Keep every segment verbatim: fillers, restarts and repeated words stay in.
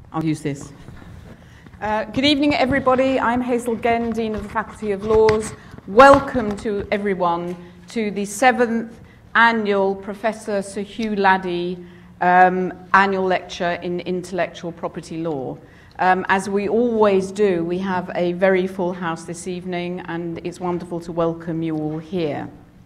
I'll use this. Uh, good evening, everybody. I'm Hazel Genn, Dean of the Faculty of Laws. Welcome to everyone to the seventh annual Professor Sir Hugh Laddie um, annual lecture in intellectual property law. Um, as we always do, we have a very full house this evening, and it's wonderful to welcome you all here.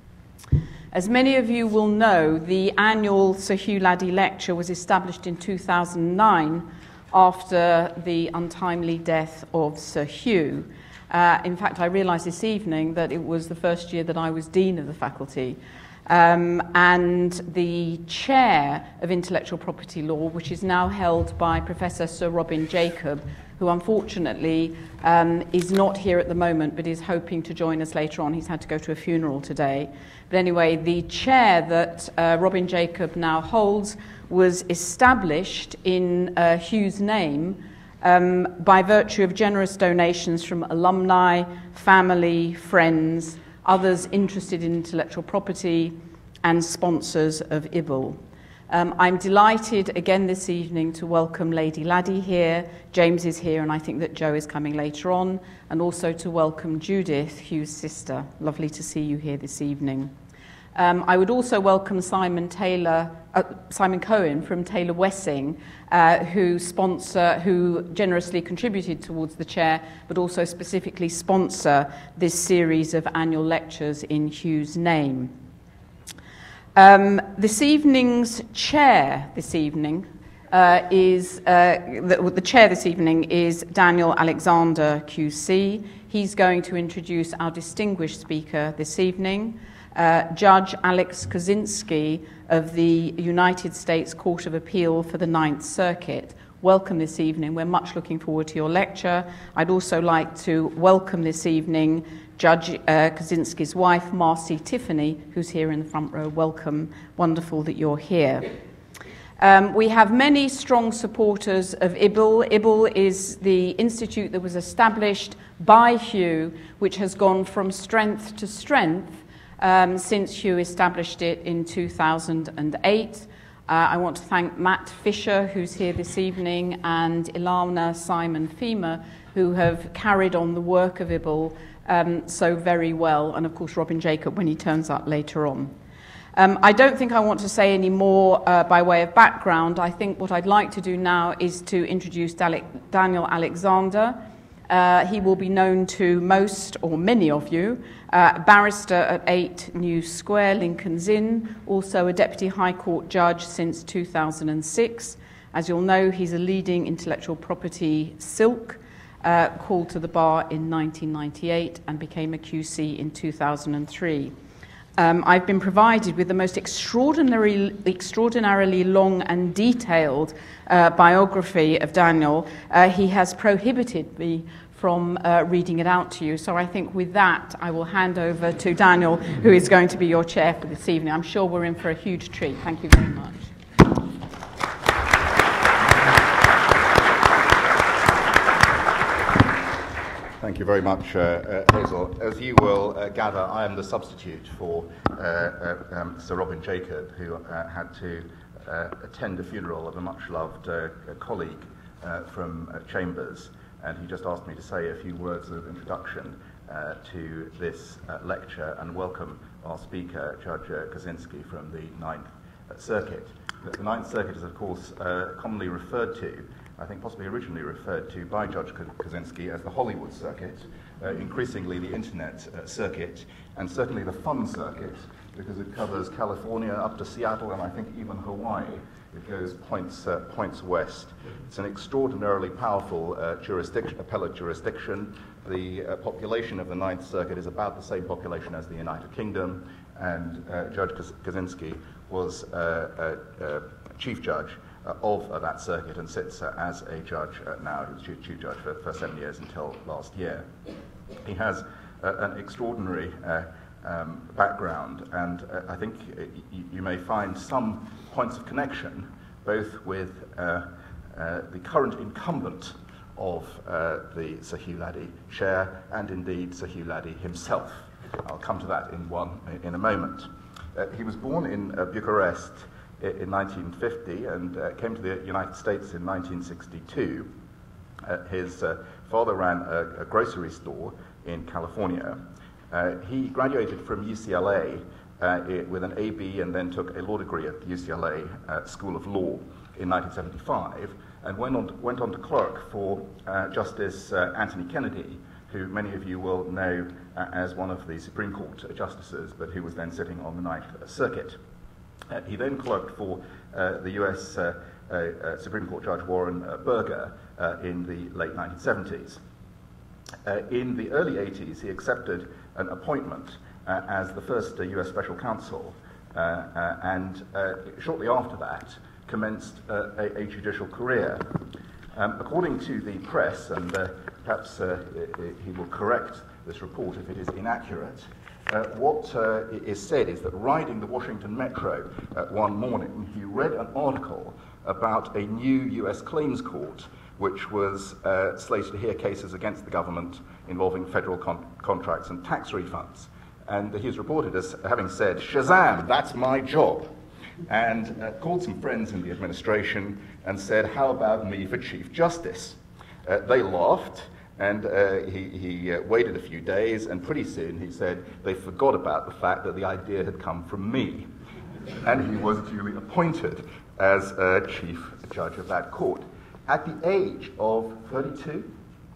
As many of you will know, the annual Sir Hugh Laddie lecture was established in two thousand nine after the untimely death of Sir Hugh. Uh, in fact, I realised this evening that it was the first year that I was Dean of the faculty. Um, and the chair of intellectual property law, which is now held by Professor Sir Robin Jacob, who unfortunately um, is not here at the moment but is hoping to join us later on. He's had to go to a funeral today. But anyway, the chair that uh, Robin Jacob now holds was established in uh, Hugh's name um, by virtue of generous donations from alumni, family, friends, others interested in intellectual property, and sponsors of I B I L. Um, I'm delighted again this evening to welcome Lady Laddie here. James is here, and I think that Joe is coming later on, and also to welcome Judith, Hugh's sister. Lovely to see you here this evening. Um, I would also welcome Simon Taylor, uh, Simon Cohen from Taylor Wessing, uh, who sponsor, who generously contributed towards the chair, but also specifically sponsor this series of annual lectures in Hugh's name. Um, this evening's chair this evening uh, is uh, the, the chair this evening is Daniel Alexander Q C. He's going to introduce our distinguished speaker this evening. Uh, Judge Alex Kozinski of the United States Court of Appeal for the Ninth Circuit. Welcome this evening. We're much looking forward to your lecture. I'd also like to welcome this evening Judge uh, Kozinski's wife, Marcy Tiffany, who's here in the front row. Welcome. Wonderful that you're here. Um, we have many strong supporters of I B I L. I B I L is the institute that was established by Hugh, which has gone from strength to strength Um, since Hugh established it in two thousand eight. Uh, I want to thank Matt Fisher, who's here this evening, and Ilana Simon Fema, who have carried on the work of I B I L um, so very well, and of course Robin Jacob when he turns up later on. Um, I don't think I want to say any more uh, by way of background. I think what I'd like to do now is to introduce Dal- Daniel Alexander. Uh, he will be known to most or many of you, uh, barrister at eight New Square, Lincoln's Inn, also a Deputy High Court judge since two thousand six. As you'll know, he's a leading intellectual property silk, uh, called to the bar in nineteen ninety-eight and became a Q C in two thousand three. Um, I've been provided with the most extraordinary, extraordinarily long and detailed uh, biography of Daniel. Uh, he has prohibited me from uh, reading it out to you, so I think with that I will hand over to Daniel, who is going to be your chair for this evening. I'm sure we're in for a huge treat. Thank you very much. Thank you very much, uh, uh, Hazel. As you will uh, gather, I am the substitute for uh, uh, um, Sir Robin Jacob, who uh, had to uh, attend the funeral of a much-loved uh, colleague uh, from uh, Chambers, and he just asked me to say a few words of introduction uh, to this uh, lecture and welcome our speaker, Judge uh, Kozinski from the Ninth Circuit. The Ninth Circuit is, of course, uh, commonly referred to, I think possibly originally referred to by Judge Kozinski as the Hollywood Circuit, uh, increasingly the Internet uh, Circuit, and certainly the Fun Circuit, because it covers California up to Seattle and I think even Hawaii. It goes points, uh, points west. It's an extraordinarily powerful uh, jurisdiction, appellate jurisdiction. The uh, population of the Ninth Circuit is about the same population as the United Kingdom, and uh, Judge Kozinski was uh, uh, uh, Chief Judge Uh, of uh, that circuit and sits uh, as a judge uh, now. He was chief, chief judge for, for seven years until last year. He has uh, an extraordinary uh, um, background, and uh, I think uh, y- you may find some points of connection both with uh, uh, the current incumbent of uh, the Sir Hugh Laddie chair and indeed Sir Hugh Laddie himself. I'll come to that in one in a moment. Uh, he was born in uh, Bucharest in nineteen fifty and uh, came to the United States in nineteen sixty-two. Uh, his uh, father ran a, a grocery store in California. Uh, he graduated from U C L A uh, with an A B and then took a law degree at the U C L A uh, School of Law in nineteen seventy-five, and went on to, went on to clerk for uh, Justice uh, Anthony Kennedy, who many of you will know uh, as one of the Supreme Court justices, but who was then sitting on the Ninth Circuit. Uh, he then clerked for uh, the U S uh, uh, uh, Supreme Court Judge Warren uh, Burger uh, in the late nineteen seventies. Uh, in the early eighties, he accepted an appointment uh, as the first uh, U S Special Counsel, uh, uh, and uh, shortly after that, commenced uh, a, a judicial career. Um, according to the press, and uh, perhaps uh, he will correct this report if it is inaccurate, uh, what uh, is said is that riding the Washington Metro uh, one morning, he read an article about a new U S claims court which was uh, slated to hear cases against the government involving federal con contracts and tax refunds. And he is reported as having said, "Shazam, that's my job," and uh, called some friends in the administration and said, "How about me for Chief Justice?" Uh, they laughed, and uh, he, he uh, waited a few days, and pretty soon he said they forgot about the fact that the idea had come from me. And he was duly appointed as uh, Chief Judge of that court. At the age of thirty-two,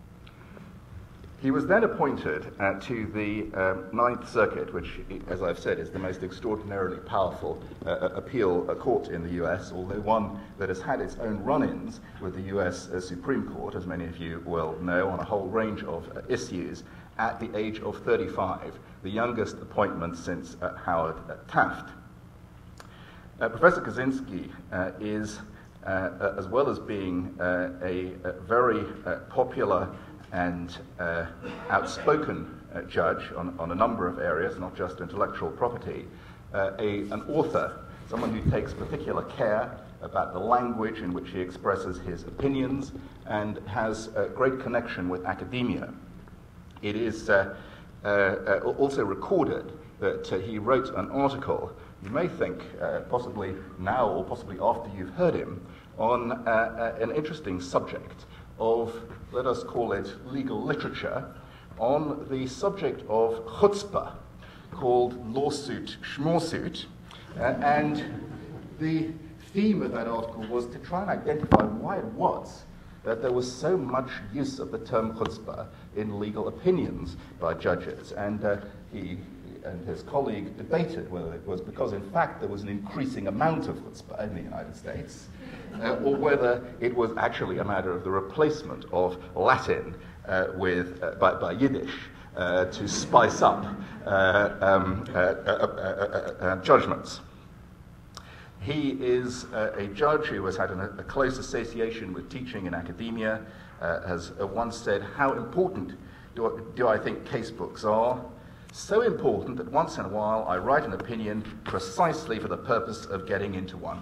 he was then appointed uh, to the um, Ninth Circuit, which, as I've said, is the most extraordinarily powerful uh, appeal uh, court in the U S, although one that has had its own run-ins with the U S uh, Supreme Court, as many of you will know, on a whole range of uh, issues, at the age of thirty-five, the youngest appointment since uh, Howard uh, Taft. Uh, Professor Kozinski uh, is, uh, uh, as well as being uh, a, a very uh, popular and uh, outspoken uh, judge on, on a number of areas, not just intellectual property, uh, a, an author, someone who takes particular care about the language in which he expresses his opinions, and has a great connection with academia. It is uh, uh, uh, also recorded that uh, he wrote an article, you may think uh, possibly now or possibly after you've heard him, on uh, uh, an interesting subject of, let us call it, legal literature, on the subject of chutzpah, called lawsuit schmawsuit, uh, and the theme of that article was to try and identify why it was that there was so much use of the term chutzpah in legal opinions by judges, and uh, he and his colleague debated whether it was because, in fact, there was an increasing amount of chutzpah in the United States, uh, or whether it was actually a matter of the replacement of Latin uh, with uh, by, by Yiddish uh, to spice up uh, um, uh, uh, uh, uh, uh, judgments. He is uh, a judge who has had an, a close association with teaching in academia, uh, has uh, once said, "How important do I, do I think case books are? So important that once in a while I write an opinion precisely for the purpose of getting into one."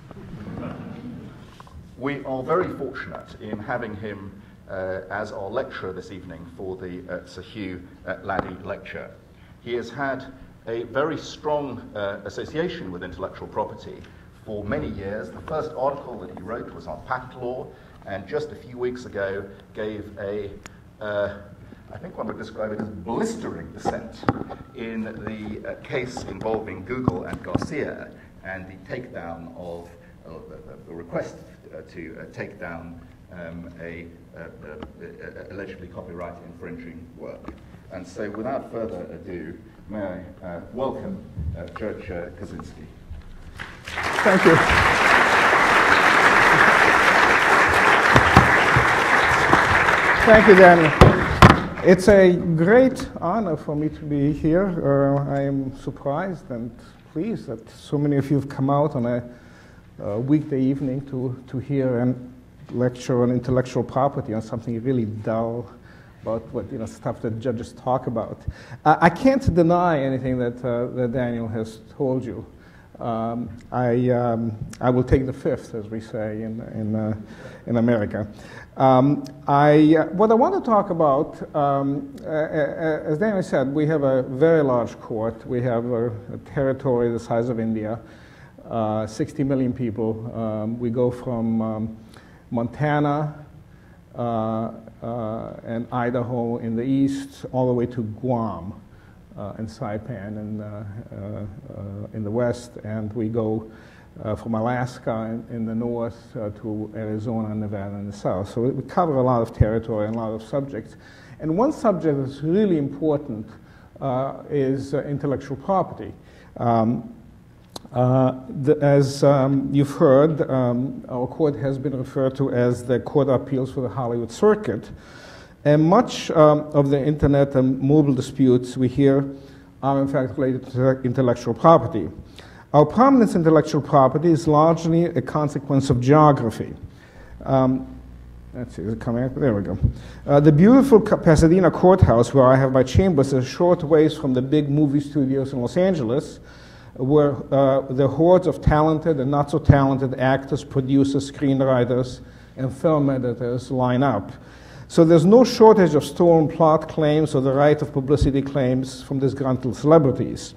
We are very fortunate in having him uh, as our lecturer this evening for the uh, Sir Hugh uh, Laddie lecture. He has had a very strong uh, association with intellectual property for many years. The first article that he wrote was on patent law, and just a few weeks ago gave a uh, I think one would describe it as blistering dissent in the uh, case involving Google and Garcia and the takedown of, uh, the, the request uh, to uh, take down um, a uh, uh, allegedly copyright infringing work. And so without further ado, may I uh, welcome uh, Judge uh, Kozinski. Thank you. Thank you, Daniel. It's a great honor for me to be here. Uh, I am surprised and pleased that so many of you have come out on a, a weekday evening to, to hear a lecture on intellectual property, on something really dull about what you know stuff that judges talk about. Uh, I can't deny anything that, uh, that Daniel has told you. Um, I, um, I will take the fifth, as we say in, in, uh, in America. Um, I, uh, what I want to talk about, um, uh, uh, as Daniel said, we have a very large court. We have a, a territory the size of India. uh, sixty million people. Um, we go from um, Montana uh, uh, and Idaho in the east all the way to Guam uh, and Saipan in, uh, uh, uh, in the west, and we go uh, from Alaska in, in the north uh, to Arizona, Nevada in the south. So we cover a lot of territory and a lot of subjects. And one subject that's really important uh, is uh, intellectual property. Um, uh, the, as um, you've heard, um, our court has been referred to as the Court of Appeals for the Hollywood Circuit. And much um, of the internet and mobile disputes we hear are in fact related to intellectual property. Our prominence in intellectual property is largely a consequence of geography. Um, Let's see, is it coming up? There we go. Uh, the beautiful Pasadena courthouse, where I have my chambers, is a short ways from the big movie studios in Los Angeles, where uh, the hordes of talented and not so talented actors, producers, screenwriters, and film editors line up. So there's no shortage of stolen plot claims or the right of publicity claims from disgruntled celebrities.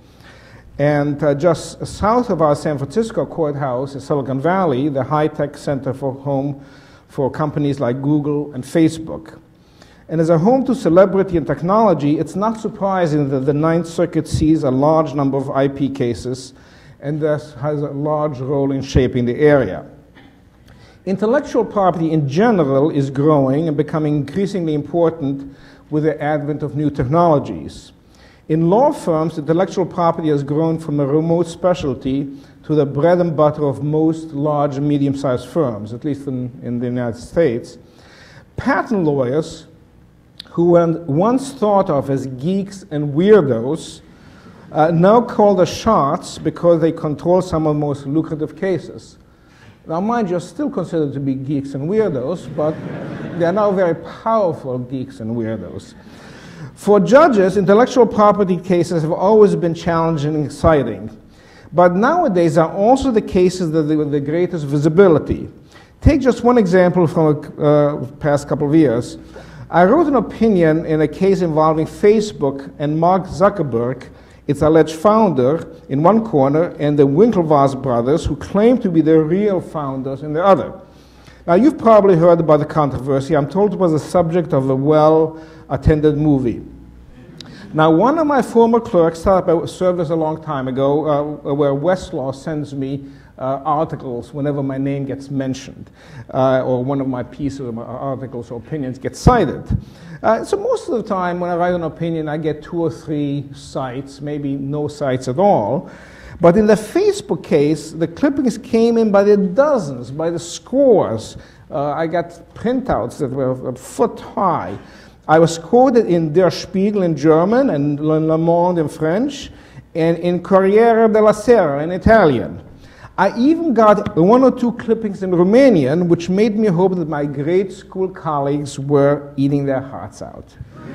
And uh, just south of our San Francisco courthouse is Silicon Valley, the high-tech center for home for companies like Google and Facebook. And as a home to celebrity and technology, it's not surprising that the Ninth Circuit sees a large number of I P cases and thus has a large role in shaping the area. Intellectual property in general is growing and becoming increasingly important with the advent of new technologies. In law firms, intellectual property has grown from a remote specialty to the bread and butter of most large and medium-sized firms, at least in, in the United States. Patent lawyers, who were once thought of as geeks and weirdos, uh, now call the shots because they control some of the most lucrative cases. Now, mind you, are still considered to be geeks and weirdos, but they are now very powerful geeks and weirdos. For judges, intellectual property cases have always been challenging and exciting. But nowadays are also the cases that have the greatest visibility. Take just one example from the uh, past couple of years. I wrote an opinion in a case involving Facebook and Mark Zuckerberg, its alleged founder in one corner, and the Winklevoss brothers, who claim to be the real founders, in the other. Now, you've probably heard about the controversy. I'm told it was the subject of a well-attended movie. Now, one of my former clerks started up a service a long time ago uh, where Westlaw sends me uh, articles whenever my name gets mentioned uh, or one of my pieces of my articles or opinions gets cited. Uh, so most of the time when I write an opinion, I get two or three cites, maybe no cites at all. But in the Facebook case, the clippings came in by the dozens, by the scores. Uh, I got printouts that were a foot high. I was quoted in Der Spiegel in German and Le Monde in French and in Corriere della Sera in Italian. I even got one or two clippings in Romanian, which made me hope that my grade school colleagues were eating their hearts out.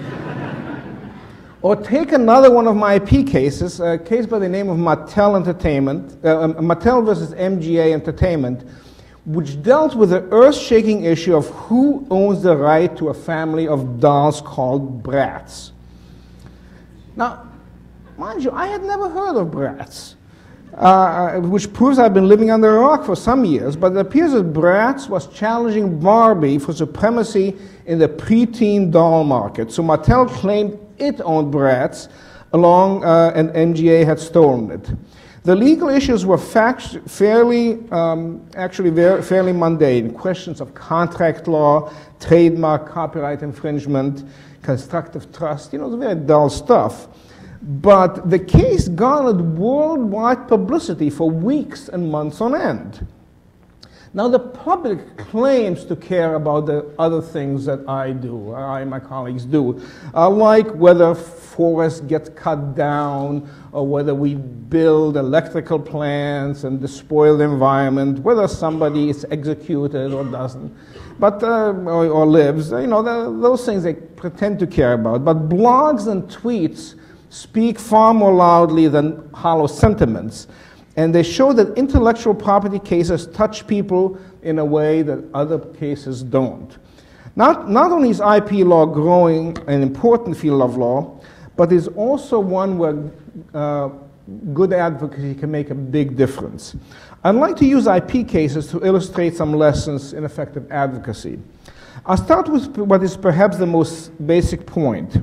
Or take another one of my I P cases, a case by the name of Mattel Entertainment, uh, Mattel versus M G A Entertainment, which dealt with the earth-shaking issue of who owns the right to a family of dolls called Bratz. Now, mind you, I had never heard of Bratz, uh, which proves I've been living under a rock for some years, but it appears that Bratz was challenging Barbie for supremacy in the preteen doll market. So Mattel claimed it owned Bratz, along, uh, and M G A had stolen it. The legal issues were fact fairly, um, actually very, fairly mundane. Questions of contract law, trademark, copyright infringement, constructive trust, you know, very dull stuff. But the case garnered worldwide publicity for weeks and months on end. Now, the public claims to care about the other things that I do, I and my colleagues do, uh, like whether forests get cut down, or whether we build electrical plants and despoil the environment, whether somebody is executed or doesn't, but uh, or, or lives. You know, the, those things they pretend to care about. But blogs and tweets speak far more loudly than hollow sentiments. And they show that intellectual property cases touch people in a way that other cases don't. Not, not only is I P law growing an important field of law, but is also one where uh, good advocacy can make a big difference. I'd like to use I P cases to illustrate some lessons in effective advocacy. I'll start with what is perhaps the most basic point.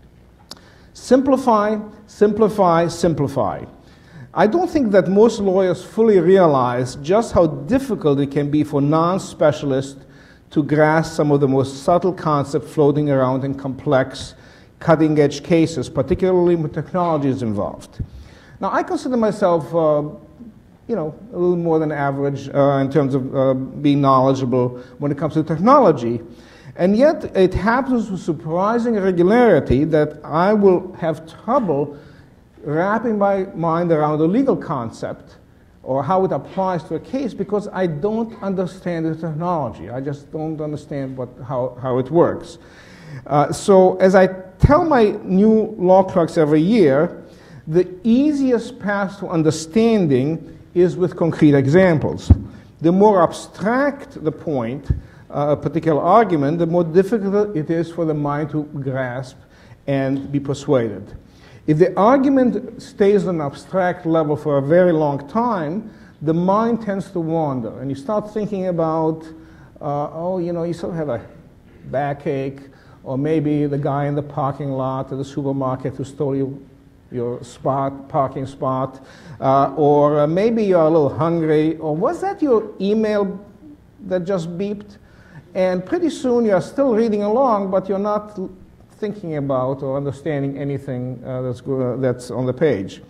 Simplify, simplify, simplify. I don't think that most lawyers fully realize just how difficult it can be for non-specialists to grasp some of the most subtle concepts floating around in complex, cutting-edge cases, particularly when technology is involved. Now, I consider myself, uh, you know, a little more than average uh, in terms of uh, being knowledgeable when it comes to technology. And yet, it happens with surprising regularity that I will have trouble wrapping my mind around a legal concept or how it applies to a case because I don't understand the technology. I just don't understand what, how, how it works. Uh, so as I tell my new law clerks every year, the easiest path to understanding is with concrete examples. The more abstract the point, uh, a particular argument, the more difficult it is for the mind to grasp and be persuaded. If the argument stays on an abstract level for a very long time, the mind tends to wander, and you start thinking about, uh, oh, you know, you sort of have a backache, or maybe the guy in the parking lot at the supermarket who stole you, your spot, parking spot, uh, or uh, maybe you're a little hungry, or was that your email that just beeped? And pretty soon you're still reading along, but you're not thinking about or understanding anything uh, that's, uh, that's on the page.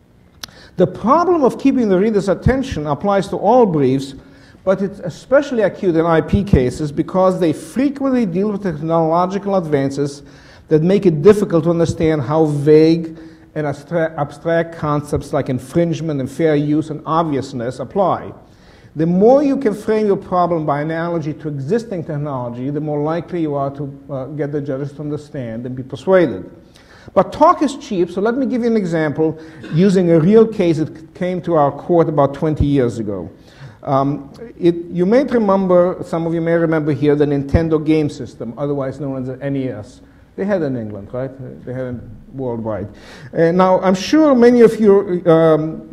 The problem of keeping the reader's attention applies to all briefs, but it's especially acute in I P cases because they frequently deal with technological advances that make it difficult to understand how vague and abstract, abstract concepts like infringement and fair use and obviousness apply. The more you can frame your problem by analogy to existing technology, the more likely you are to uh, get the judges to understand and be persuaded. But talk is cheap, so let me give you an example using a real case that came to our court about twenty years ago. Um, it, you may remember, some of you may remember here, the Nintendo game system, otherwise known as the N E S. They had it in England, right? They had it worldwide. Uh, now, I'm sure many of you, um,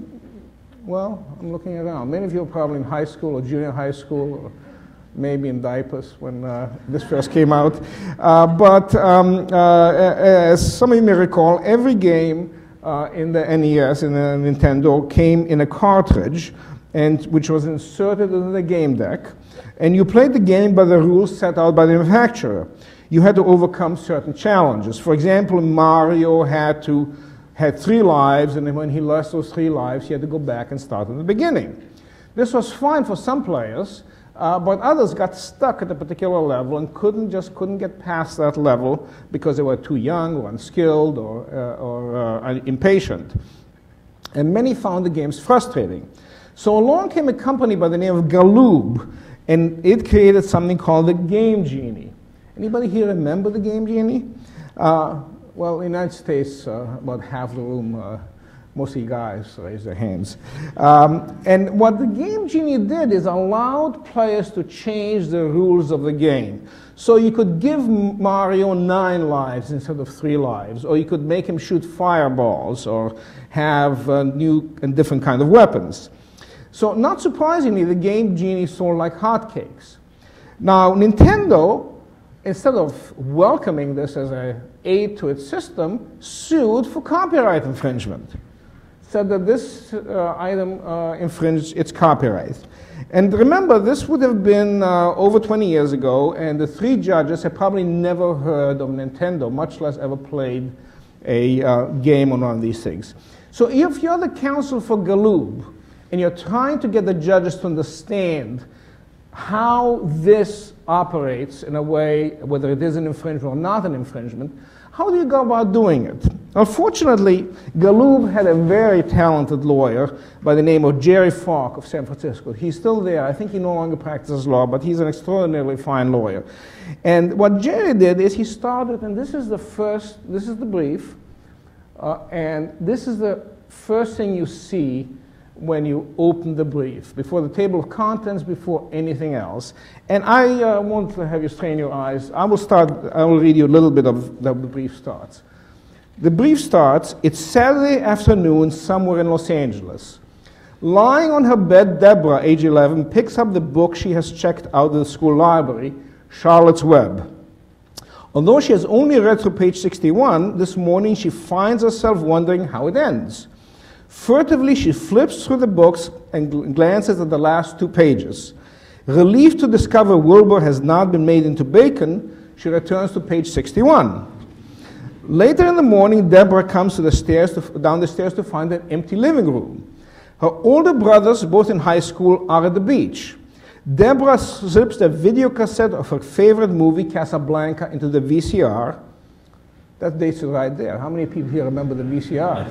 well, I'm looking around. Many of you are probably in high school or junior high school, or maybe in diapers when uh, this first came out. Uh, but um, uh, as some of you may recall, every game uh, in the N E S, in the Nintendo, came in a cartridge, and which was inserted into the game deck. And you played the game by the rules set out by the manufacturer. You had to overcome certain challenges. For example, Mario had to had three lives, and then when he lost those three lives, he had to go back and start at the beginning. This was fine for some players, uh, but others got stuck at a particular level and couldn't just couldn't get past that level because they were too young or unskilled or, uh, or uh, impatient. And many found the games frustrating. So along came a company by the name of Galoob, and it created something called the Game Genie. Anybody here remember the Game Genie? Uh, Well, in the United States, uh, about half the room, uh, mostly guys, raise their hands. Um, and what the Game Genie did is allowed players to change the rules of the game. So you could give Mario nine lives instead of three lives, or you could make him shoot fireballs, or have uh, new and different kind of weapons. So not surprisingly, the Game Genie sold like hotcakes. Now, Nintendo, instead of welcoming this as an aid to its system, sued for copyright infringement. Said that this uh, item uh, infringed its copyright. And remember, this would have been uh, over twenty years ago, and the three judges had probably never heard of Nintendo, much less ever played a uh, game on one of these things. So if you're the counsel for Galoob, and you're trying to get the judges to understand how this operates in a way, whether it is an infringement or not an infringement, how do you go about doing it? Unfortunately, Galoob had a very talented lawyer by the name of Jerry Falk of San Francisco. He's still there. I think he no longer practices law, but he's an extraordinarily fine lawyer. And what Jerry did is he started, and this is the first, this is the brief, uh, and this is the first thing you see when you open the brief, before the table of contents, before anything else. And I uh, won't have you strain your eyes. I will start, I will read you a little bit of the brief starts. The brief starts, it's Saturday afternoon somewhere in Los Angeles. Lying on her bed, Deborah, age eleven, picks up the book she has checked out of the school library, Charlotte's Web. Although she has only read through page sixty-one, this morning she finds herself wondering how it ends. Furtively, she flips through the books and gl- glances at the last two pages. Relieved to discover Wilbur has not been made into bacon, she returns to page sixty-one. Later in the morning, Deborah comes to the stairs to, down the stairs to find an empty living room. Her older brothers, both in high school, are at the beach. Deborah slips the video cassette of her favorite movie, Casablanca, into the V C R. That dates it right there. How many people here remember the V C R?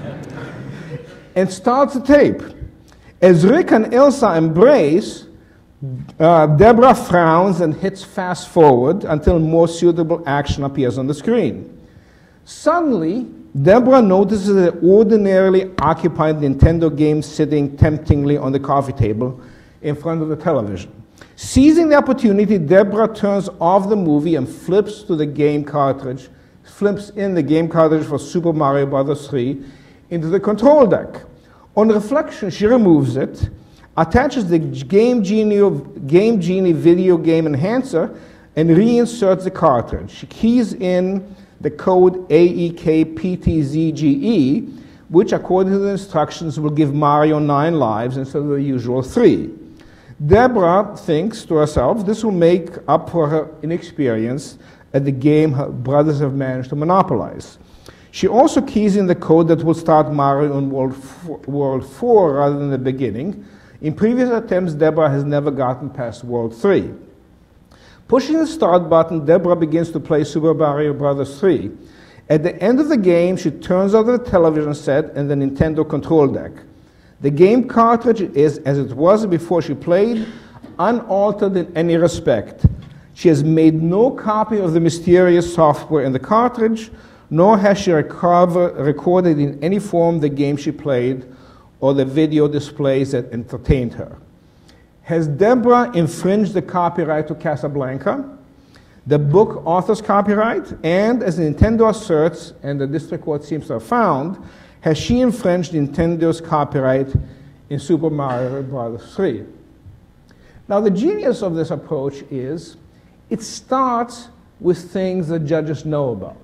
And starts the tape. As Rick and Ilsa embrace, uh, Deborah frowns and hits fast forward until more suitable action appears on the screen. Suddenly, Deborah notices an ordinarily occupied Nintendo game sitting temptingly on the coffee table in front of the television. Seizing the opportunity, Deborah turns off the movie and flips to the game cartridge, flips in the game cartridge for Super Mario Bros. three into the control deck. On reflection, she removes it, attaches the Game Genie, Game Genie video game enhancer, and reinserts the cartridge. She keys in the code A E K P T Z G E, which according to the instructions will give Mario nine lives instead of the usual three. Deborah thinks to herself this will make up for her inexperience at the game her brothers have managed to monopolize. She also keys in the code that will start Mario in World four, World four rather than the beginning. In previous attempts, Deborah has never gotten past World three. Pushing the start button, Deborah begins to play Super Mario Bros. three. At the end of the game, she turns off the television set and the Nintendo control deck. The game cartridge is as it was before she played, unaltered in any respect. She has made no copy of the mysterious software in the cartridge, nor has she recover, recorded in any form the game she played or the video displays that entertained her. Has Deborah infringed the copyright to Casablanca, the book author's copyright, and as Nintendo asserts, and the district court seems to have found, has she infringed Nintendo's copyright in Super Mario Bros. three? Now, the genius of this approach is it starts with things that judges know about,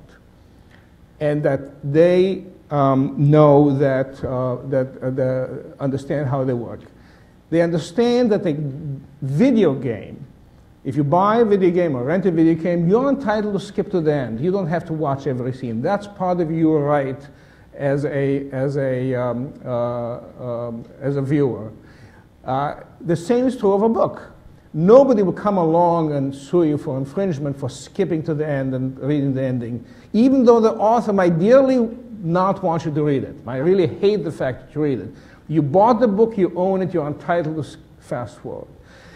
and that they um, know that, uh, that uh, the, understand how they work. They understand that a video game, if you buy a video game or rent a video game, you're entitled to skip to the end. You don't have to watch every scene. That's part of your right as a, as a, um, uh, um, as a viewer. Uh, the same is true of a book. Nobody will come along and sue you for infringement for skipping to the end and reading the ending, even though the author might dearly not want you to read it. I really hate the fact that you read it. You bought the book, you own it, you're entitled to fast forward.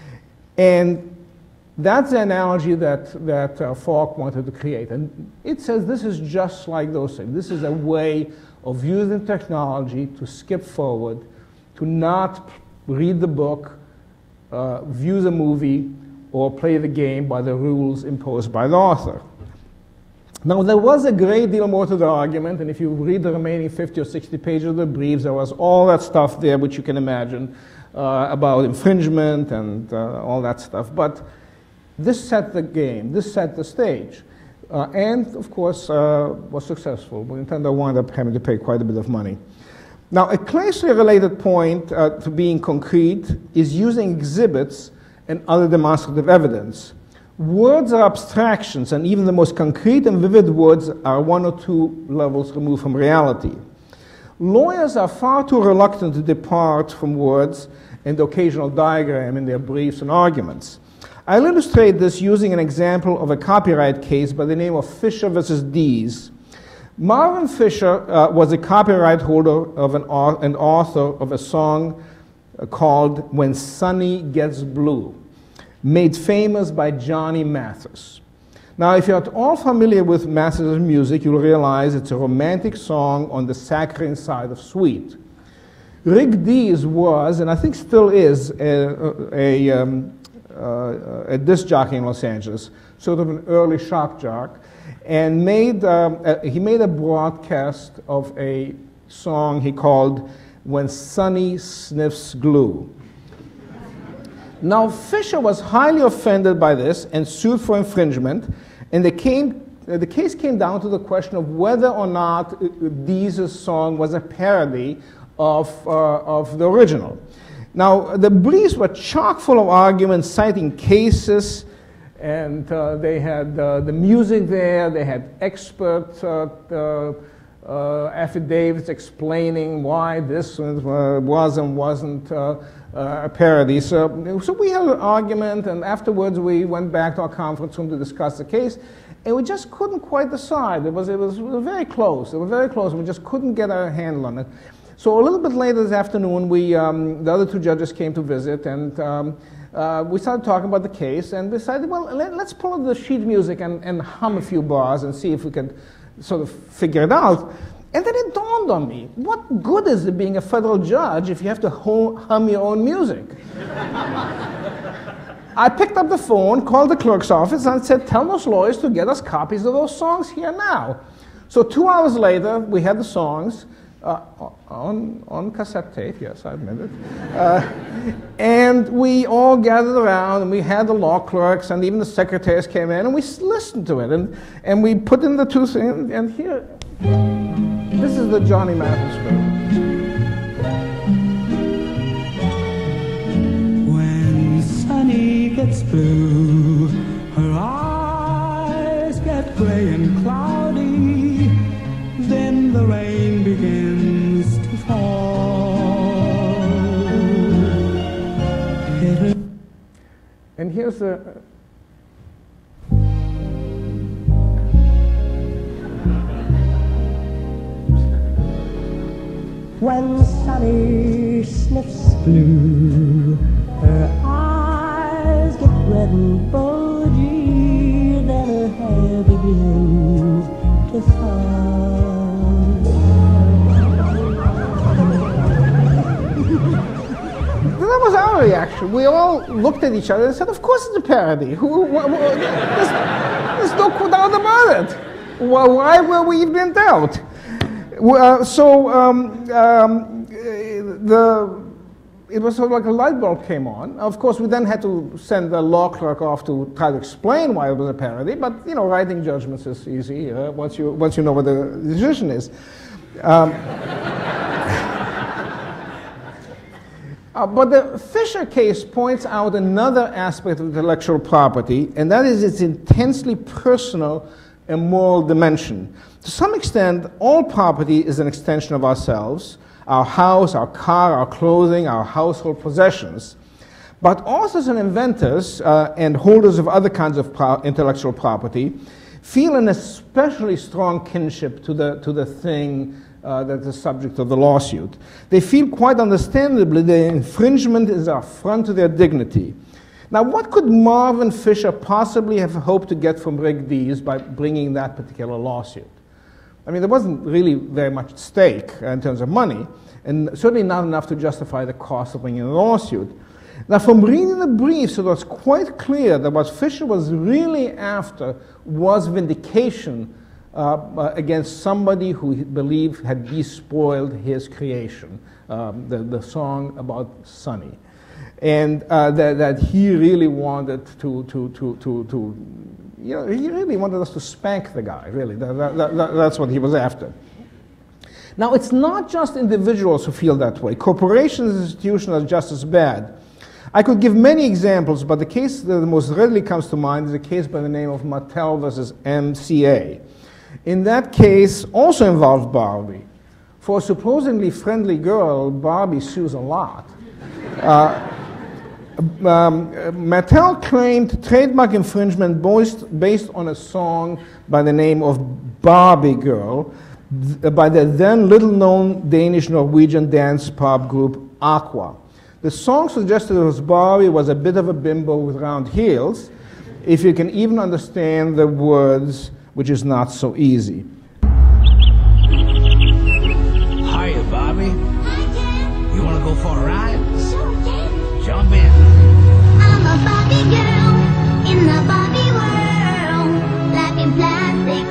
And that's the analogy that, that uh, Falk wanted to create. And it says this is just like those things. This is a way of using technology to skip forward, to not read the book, uh, view the movie, or play the game by the rules imposed by the author. Now, there was a great deal more to the argument, and if you read the remaining fifty or sixty pages of the briefs, there was all that stuff there which you can imagine uh, about infringement and uh, all that stuff. But this set the game, this set the stage, uh, and of course uh, was successful. Nintendo wound up having to pay quite a bit of money. Now, a closely related point uh, to being concrete is using exhibits and other demonstrative evidence. Words are abstractions, and even the most concrete and vivid words are one or two levels removed from reality. Lawyers are far too reluctant to depart from words and the occasional diagram in their briefs and arguments. I'll illustrate this using an example of a copyright case by the name of Fisher versus Dees. Marvin Fisher uh, was a copyright holder of an, an author of a song called When Sunny Gets Blue, made famous by Johnny Mathis. Now, if you're at all familiar with Mathis' music, you'll realize it's a romantic song on the saccharine side of sweet. Rick Dees was, and I think still is, a, a, um, uh, a disc jockey in Los Angeles, sort of an early shock jock. and made, um, uh, he made a broadcast of a song he called When Sonny Sniffs Glue. Now, Fisher was highly offended by this and sued for infringement, and they came, uh, the case came down to the question of whether or not Deeze's song was a parody of, uh, of the original. Now, the briefs were chock full of arguments citing cases, and uh, they had uh, the music there, they had expert uh, uh, uh, affidavits explaining why this uh, was and wasn't uh, uh, a parody. So, so we had an argument, and afterwards we went back to our conference room to discuss the case, and we just couldn't quite decide. It was, it was, it was very close. It was very close, and we just couldn't get our handle on it. So a little bit later this afternoon, we, um, the other two judges came to visit, and um, uh, we started talking about the case, and decided, well, let, let's pull out the sheet music and, and hum a few bars and see if we could sort of figure it out. And then it dawned on me, what good is it being a federal judge if you have to hum your own music? I picked up the phone, called the clerk's office, and said, tell those lawyers to get us copies of those songs here now. So two hours later, we had the songs. Uh, on, on cassette tape, yes, I admit it. Uh, and we all gathered around, and we had the law clerks, and even the secretaries came in, and we listened to it. And, and we put in the two things, and here, this is the Johnny Mathis bit. When Sunny gets blue, her eyes get gray and cloudy, then the rain begins to fall. And here's the... When Sunny sniffs blue, her eyes get red and bulgy, then her hair begins to fall. That was our reaction. We all looked at each other and said, of course it's a parody. Who, wh- wh- there's, there's no doubt about it. Well, why were we even in doubt? Uh, so um, um, the, it was sort of like a light bulb came on. Of course, we then had to send the law clerk off to try to explain why it was a parody, but you know, writing judgments is easy uh, once, you, once you know what the decision is. Um, Uh, but the Fisher case points out another aspect of intellectual property, and that is its intensely personal and moral dimension. To some extent, all property is an extension of ourselves, our house, our car, our clothing, our household possessions. But authors and inventors uh, and holders of other kinds of pro- intellectual property feel an especially strong kinship to the, to the thing Uh, that's the subject of the lawsuit. They feel quite understandably the infringement is an affront to their dignity. Now, what could Marvin Fisher possibly have hoped to get from Rick Dees by bringing that particular lawsuit? I mean, there wasn't really very much at stake in terms of money, and certainly not enough to justify the cost of bringing a lawsuit. Now, from reading the briefs, it was quite clear that what Fisher was really after was vindication Uh, uh, against somebody who he believed had despoiled his creation, um, the, the song about Sunny. And uh, that, that he really wanted to, to, to, to, to, you know, he really wanted us to spank the guy, really. That, that, that, that's what he was after. Now, it's not just individuals who feel that way. Corporations and institutions are just as bad. I could give many examples, but the case that most readily comes to mind is a case by the name of Mattel versus M C A. In that case, also involved Barbie. For a supposedly friendly girl, Barbie sues a lot. Uh, um, Mattel claimed trademark infringement based, based on a song by the name of Barbie Girl by the then little-known Danish-Norwegian dance pop group Aqua. The song suggested that Barbie was a bit of a bimbo with round heels, if you can even understand the words, which is not so easy. Hiya, Bobby. Hi, Ken. You want to go for a ride? Sure, Ken. Jump in. I'm a Barbie girl in the Barbie world. Life in plastic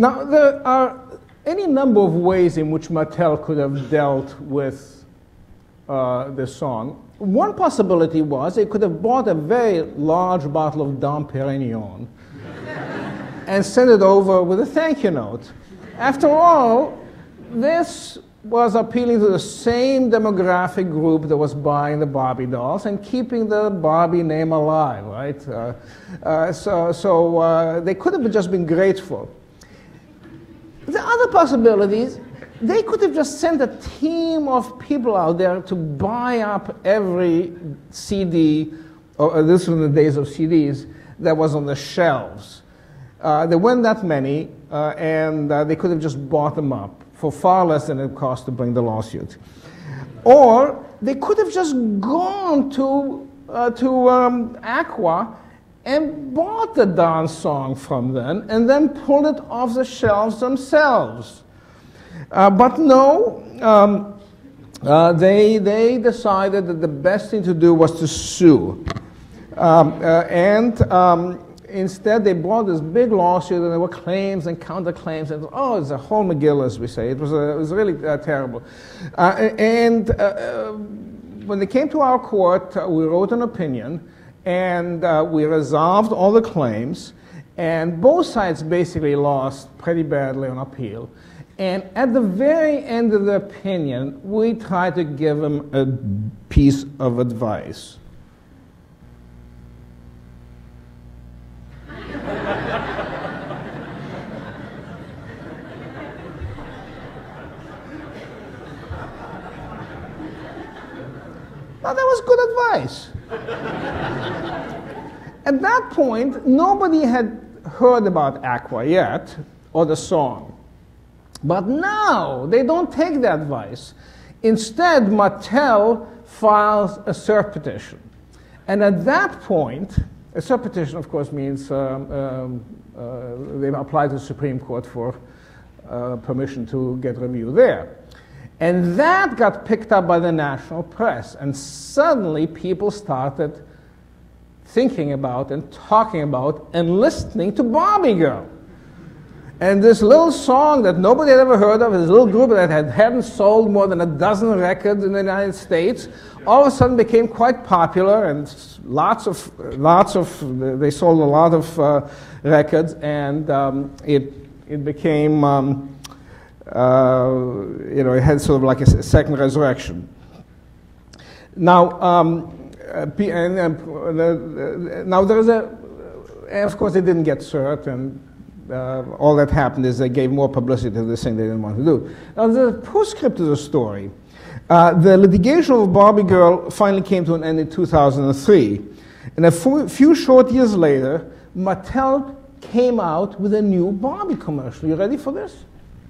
Now, there are any number of ways in which Mattel could have dealt with uh, the song. One possibility was they could have bought a very large bottle of Dom Perignon and sent it over with a thank you note. After all, this was appealing to the same demographic group that was buying the Barbie dolls and keeping the Barbie name alive, right? Uh, uh, so so uh, they could have just been grateful. The other possibilities, they could have just sent a team of people out there to buy up every C D, or this was in the days of C Ds, that was on the shelves. Uh, there weren't that many, uh, and uh, they could have just bought them up for far less than it cost to bring the lawsuit. Or they could have just gone to, uh, to um, Aqua and bought the dance song from them and then pulled it off the shelves themselves. Uh, but no, um, uh, they, they decided that the best thing to do was to sue. Um, uh, and um, instead, they brought this big lawsuit, and there were claims and counterclaims, and oh, it's a whole McGill, as we say. It was, a, it was really uh, terrible. Uh, and uh, uh, when they came to our court, uh, we wrote an opinion, and uh, we resolved all the claims, and both sides basically lost pretty badly on appeal. And at the very end of the opinion, we tried to give them a piece of advice. Now, that was good advice. At that point, nobody had heard about Aqua yet, or the song. But now, they don't take that advice. Instead, Mattel files a cert petition. And at that point, a cert petition, of course, means um, um, uh, they apply to the Supreme Court for uh, permission to get review there. And that got picked up by the national press. And suddenly, people started thinking about and talking about and listening to Barbie Girl. And this little song that nobody had ever heard of, this little group that had, hadn't sold more than a dozen records in the United States, all of a sudden became quite popular, and lots of, lots of, they sold a lot of uh, records, and um, it, it became, um, uh, you know, it had sort of like a second resurrection. Now, um, uh, and, uh, the, now there's a, and of course they didn't get cert, and Uh, all that happened is they gave more publicity to this thing they didn't want to do. Now, the postscript to the story. Uh, the litigation of Barbie Girl finally came to an end in two thousand three. And a few short years later, Mattel came out with a new Barbie commercial. You ready for this?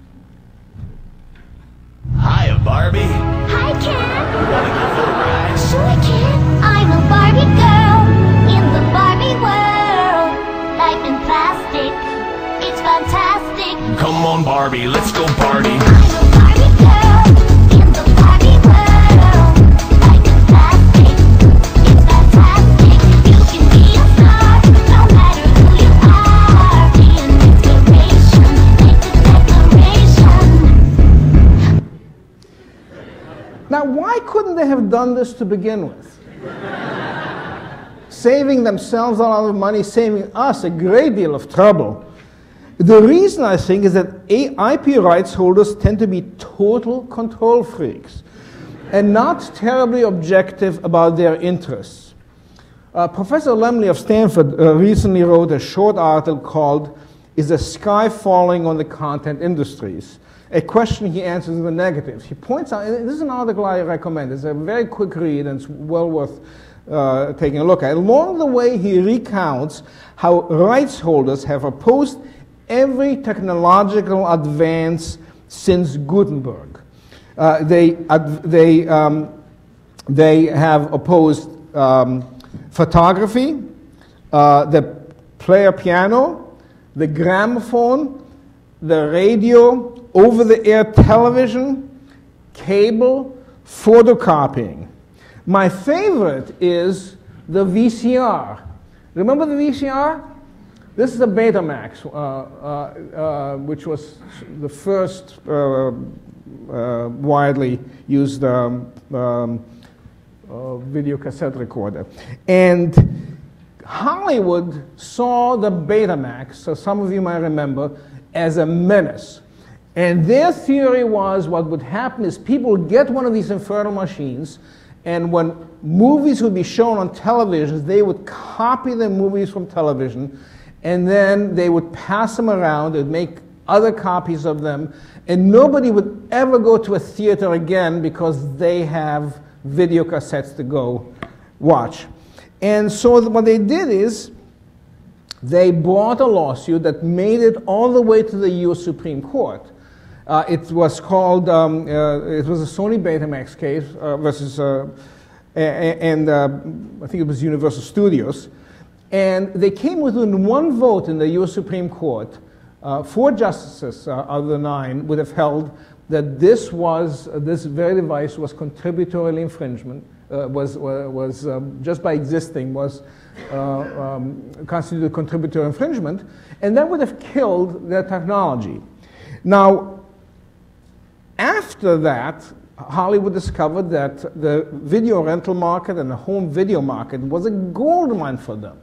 Hiya, Barbie. Hi, Ken. Wanna go for a ride? Sure, Ken. I'm a Barbie girl in the Barbie world. Life in plastic, it's fantastic. Come on, Barbie, let's go party. I'm a Barbie girl in the Barbie world. Life in plastic, it's fantastic. You can be a star, no matter who you are. Be an inspiration, make the declaration. Now, why couldn't they have done this to begin with? Saving themselves a lot of money, saving us a great deal of trouble. The reason, I think, is that I P rights holders tend to be total control freaks and not terribly objective about their interests. Uh, Professor Lemley of Stanford uh, recently wrote a short article called "Is the Sky Falling on the Content Industries?" A question he answers in the negatives. He points out, this is an article I recommend, it's a very quick read and it's well worth uh, taking a look at. Along the way, he recounts how rights holders have opposed every technological advance since Gutenberg. Uh, they, uh, they, um, they have opposed um, photography, uh, the player piano, the gramophone, the radio, over-the-air television, cable, photocopying. My favorite is the V C R. Remember the V C R? This is a Betamax, uh, uh, uh, which was the first uh, uh, widely used um, um, uh, video cassette recorder. And Hollywood saw the Betamax, so some of you might remember, as a menace. And their theory was what would happen is people would get one of these infernal machines, and when movies would be shown on television, they would copy the movies from television, and then they would pass them around, they'd make other copies of them, and nobody would ever go to a theater again because they have video cassettes to go watch. And so what they did is they brought a lawsuit that made it all the way to the U S Supreme Court. Uh, it was called, um, uh, it was a Sony Betamax case uh, versus, uh, and uh, I think it was Universal Studios. And they came within one vote in the U S Supreme Court. Uh, four justices uh, out of the nine would have held that this was, uh, this very device was contributory infringement, uh, was, was um, just by existing, was uh, um, constituted contributory infringement, and that would have killed their technology. Now, after that, Hollywood discovered that the video rental market and the home video market was a gold mine for them.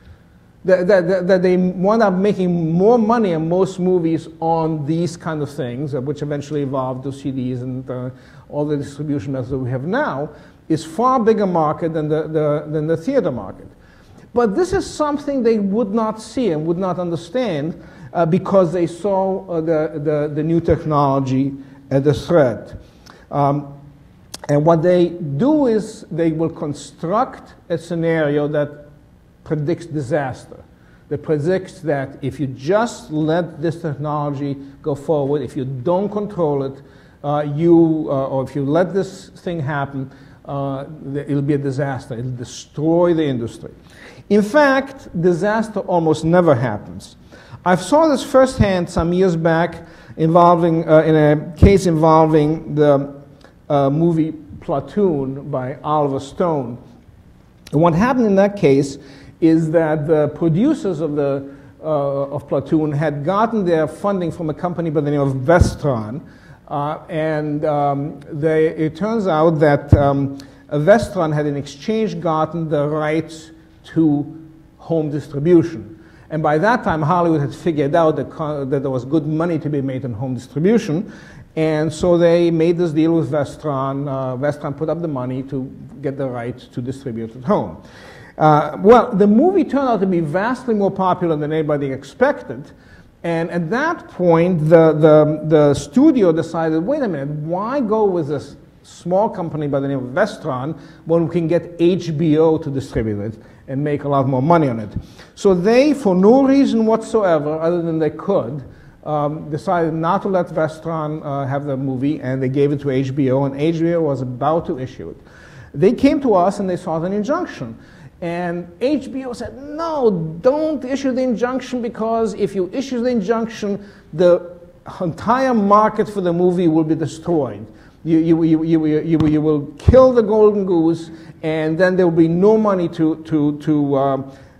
That, that, that they wound up making more money in most movies on these kind of things, uh, which eventually evolved to C Ds and uh, all the distribution methods that we have now, is far bigger market than the, the, than the theater market. But this is something they would not see and would not understand uh, because they saw uh, the, the, the new technology as a threat. Um, and what they do is they will construct a scenario that predicts disaster. That predicts that if you just let this technology go forward, if you don't control it, uh, you, uh, or if you let this thing happen, uh, it'll be a disaster. It'll destroy the industry. In fact, disaster almost never happens. I saw this firsthand some years back involving, uh, in a case involving the uh, movie Platoon by Oliver Stone. And what happened in that case is that the producers of, the, uh, of Platoon had gotten their funding from a company by the name of Vestron. Uh, and um, they, it turns out that um, Vestron had in exchange gotten the rights to home distribution. And by that time, Hollywood had figured out that, that there was good money to be made on home distribution. And so they made this deal with Vestron. Uh, Vestron put up the money to get the right to distribute at home. Uh, well, the movie turned out to be vastly more popular than anybody expected. And at that point, the, the, the studio decided, wait a minute, why go with this small company by the name of Vestron when we can get H B O to distribute it and make a lot more money on it? So they, for no reason whatsoever, other than they could, um, decided not to let Vestron uh, have the movie, and they gave it to H B O, and H B O was about to issue it. They came to us and they sought an injunction. And H B O said, no, don't issue the injunction, because if you issue the injunction, the entire market for the movie will be destroyed. You, you, you, you, you, you will kill the golden goose, and then there will be no money to, to, to, uh,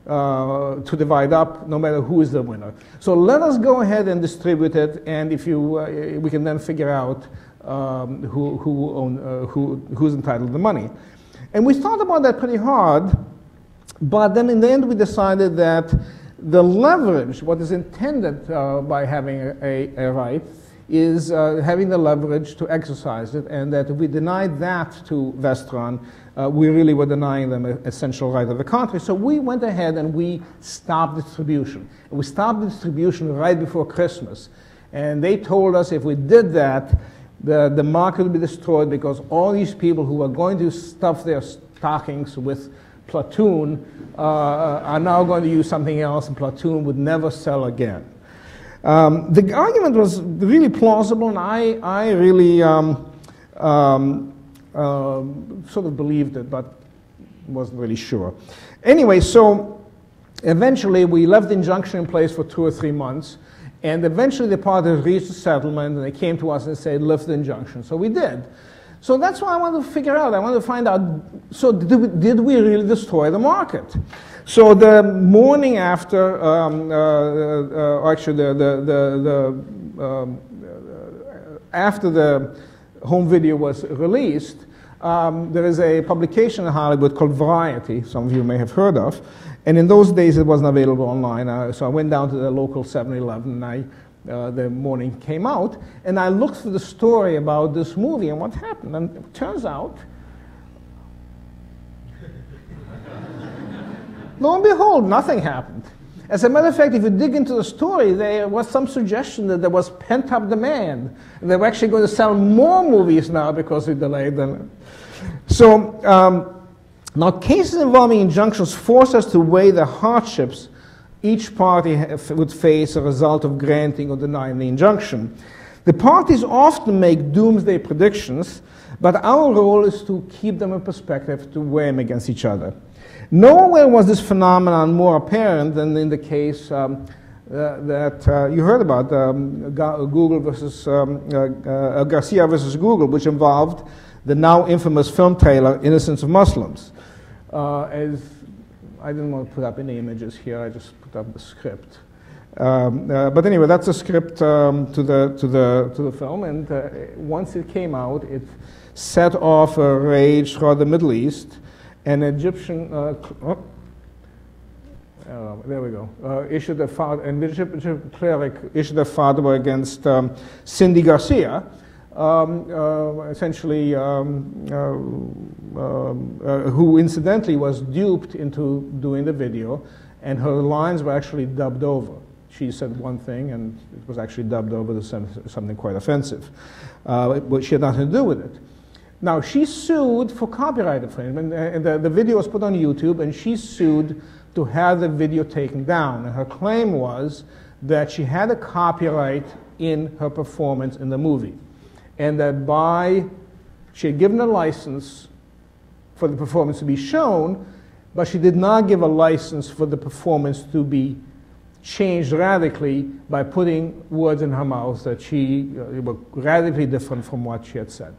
uh, to divide up, no matter who is the winner. So let us go ahead and distribute it, and if you, uh, we can then figure out um, who, who, own, uh, who, who's entitled to the money. And we thought about that pretty hard. But then in the end, we decided that the leverage, what is intended uh, by having a, a, a right, is uh, having the leverage to exercise it, and that if we denied that to Vestron, uh, we really were denying them an essential right of the country. So we went ahead and we stopped distribution. And we stopped distribution right before Christmas. And they told us if we did that, the, the market would be destroyed, because all these people who are going to stuff their stockings with Platoon uh, are now going to use something else, and Platoon would never sell again. Um, the argument was really plausible, and I, I really um, um, uh, sort of believed it, but wasn't really sure. Anyway, so eventually we left the injunction in place for two or three months, and eventually the parties reached a settlement, and they came to us and said, lift the injunction. So we did. So that's what I want to figure out. I want to find out, so did we, did we really destroy the market? So the morning after, um, uh, uh, or actually the, the, the, the um, uh, after the home video was released, um, there is a publication in Hollywood called Variety, some of you may have heard of, and in those days it wasn't available online, uh, so I went down to the local seven eleven and I Uh, the morning came out, and I looked for the story about this movie and what happened. And it turns out, lo and behold, nothing happened. As a matter of fact, if you dig into the story, there was some suggestion that there was pent-up demand. And they were actually going to sell more movies now because we delayed them. So um, now cases involving injunctions force us to weigh the hardships each party would face as a result of granting or denying the injunction. The parties often make doomsday predictions, but our role is to keep them in perspective, to weigh them against each other. Nowhere was this phenomenon more apparent than in the case um, uh, that uh, you heard about, um, Google versus um, uh, uh, Garcia versus Google, which involved the now infamous film trailer, Innocence of Muslims. Uh, as I didn't want to put up any images here, I just put up the script. Um, uh, but anyway, that's a script um, to, the, to, the, to the film, and uh, once it came out, it set off a rage throughout the Middle East. An Egyptian, uh, oh, uh, there we go, uh, issued a fatwa, an Egyptian cleric issued a fatwa against um, Cindy Garcia, Um, uh, essentially, um, uh, um, uh, who incidentally was duped into doing the video, and her lines were actually dubbed over. She said one thing, and it was actually dubbed over to something quite offensive. Uh, but she had nothing to do with it. Now, she sued for copyright infringement, and the, the video was put on YouTube, and she sued to have the video taken down. And her claim was that she had a copyright in her performance in the movie, and that by, she had given a license for the performance to be shown, but she did not give a license for the performance to be changed radically by putting words in her mouth that she uh, were radically different from what she had said.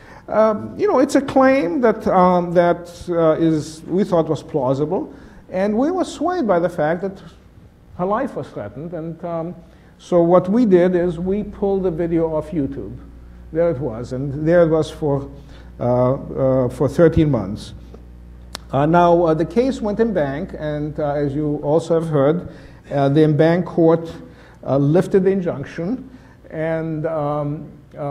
Um, you know, it's a claim that, um, that uh, is, we thought was plausible, and we were swayed by the fact that her life was threatened, and um, so what we did is we pulled the video off YouTube. There it was, and there it was for, uh, uh, for thirteen months. Uh, now, uh, the case went in bank, and uh, as you also have heard, uh, the in-bank court uh, lifted the injunction, and um,